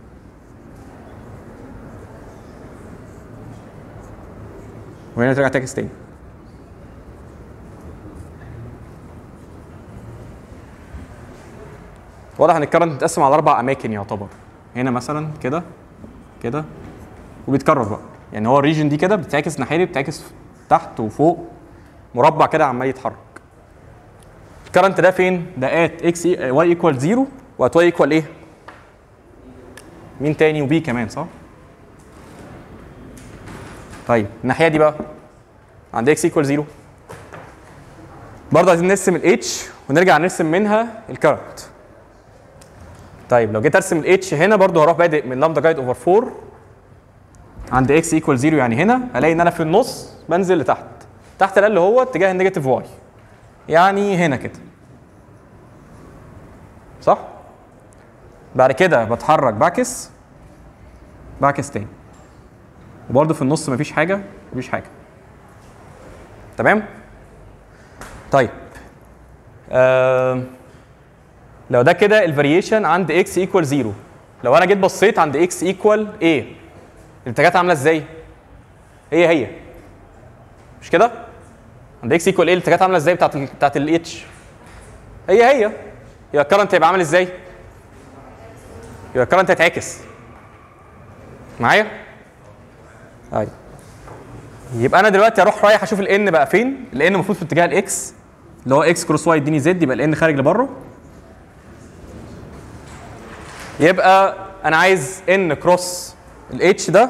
وهنا ترجع تعكس تاني. واضح ان الكرنت متقسم على اربع اماكن يعتبر، هنا مثلا كده كده وبيتكرر بقى، يعني هو الريجن دي كده بتعكس الناحيه دي، بتعكس تحت وفوق، مربع كده عمال يتحرك. الكرنت ده فين؟ ده ات اكس واي ايكوال زيرو وات واي ايكوال ايه؟ مين تاني؟ وبي كمان صح؟ طيب الناحيه دي بقى عند اكس ايكوال زيرو برضه عايزين نرسم الاتش ونرجع نرسم منها الكرنت. طيب لو جيت ارسم الاتش هنا برضه هروح بادئ من لامدا جايد اوفر اربعة عند اكس ايكوال زيرو، يعني هنا الاقي ان انا في النص بنزل لتحت، تحت ده اللي هو اتجاه النيجاتيف واي، يعني هنا كده صح؟ بعد كده بتحرك بعكس بعكس تاني، وبرضه في النص مفيش حاجه مفيش حاجه. تمام؟ طيب آه لو ده كده الفاريشن عند اكس ايكوال زيرو، لو انا جيت بصيت عند اكس ايكوال ايه الاتجاهات عامله ازاي؟ هي هي مش كده؟ عند اكس ايكوال ايه الاتجاهات عامله ازاي بتاعت ال بتاعت الاتش؟ هي هي يبقى الكرنت هيبقى عامل ازاي؟ يبقى الكرنت هيتعكس معايا؟ ايوه يبقى انا دلوقتي اروح رايح اشوف الان بقى فين؟ الان المفروض في اتجاه الاكس اللي هو اكس كروس واي يديني زد، يبقى الان خارج لبره. يبقى انا عايز ان كروس الاتش ده،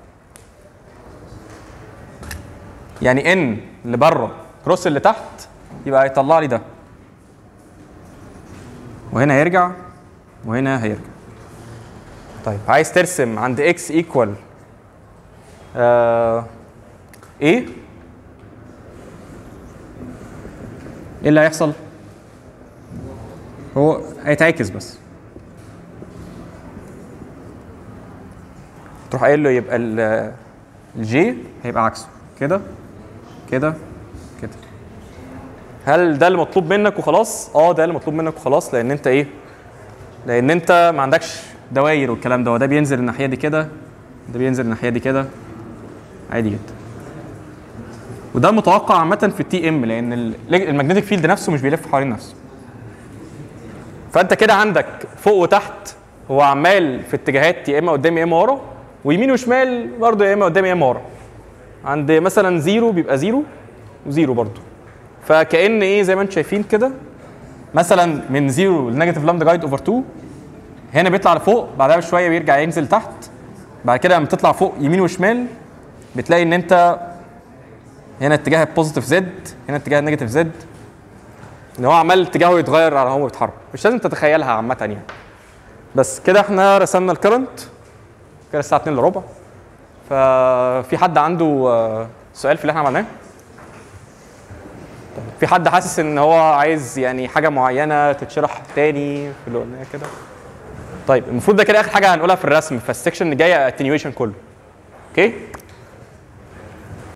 يعني ان اللي بره كروس اللي تحت، يبقى هيطلع لي ده، وهنا هيرجع وهنا هيرجع. طيب عايز ترسم عند اكس ايكوال آه ايه؟ ايه اللي هيحصل؟ هو هيتعكس بس. تروح قايل له يبقى الجي هيبقى عكسه كده كده كده. هل ده اللي مطلوب منك وخلاص؟ اه ده اللي مطلوب منك وخلاص، لان انت ايه؟ لان انت ما عندكش دواير والكلام ده، وده بينزل الناحيه دي كده، ده بينزل الناحيه دي كده، عادي جدا. وده متوقع عامه في التي ام، لان الماجنتيك فيلد نفسه مش بيلف حوالين نفسه. فانت كده عندك فوق وتحت هو عمال في اتجاهات يا اما قدام يا اما ورا، ويمين وشمال برضه يا اما قدام يا اما ورا. عند مثلا زيرو بيبقى زيرو وزيرو برضه. فكأن ايه زي ما انتم شايفين كده، مثلا من زيرو لنيجاتيف لامدا جايد اوفر اتنين، هنا بيطلع لفوق، بعدها بشويه بيرجع ينزل تحت، بعد كده لما تطلع فوق يمين وشمال بتلاقي ان انت هنا اتجاه البوزيتيف زد، هنا اتجاه النيجاتيف زد، ان هو عمال اتجاهه يتغير على هو بيتحرك. مش لازم تتخيلها عامه يعني. بس كده احنا رسمنا الكرنت كده الساعه اتنين الا ربع. ففي حد عنده سؤال في اللي احنا عملناه؟ في حد حاسس ان هو عايز يعني حاجه معينه تتشرح تاني في اللي قلناه كده؟ طيب المفروض ده كده اخر حاجه هنقولها في الرسم، فالسكشن الجايه اتنيويشن كله. اوكي؟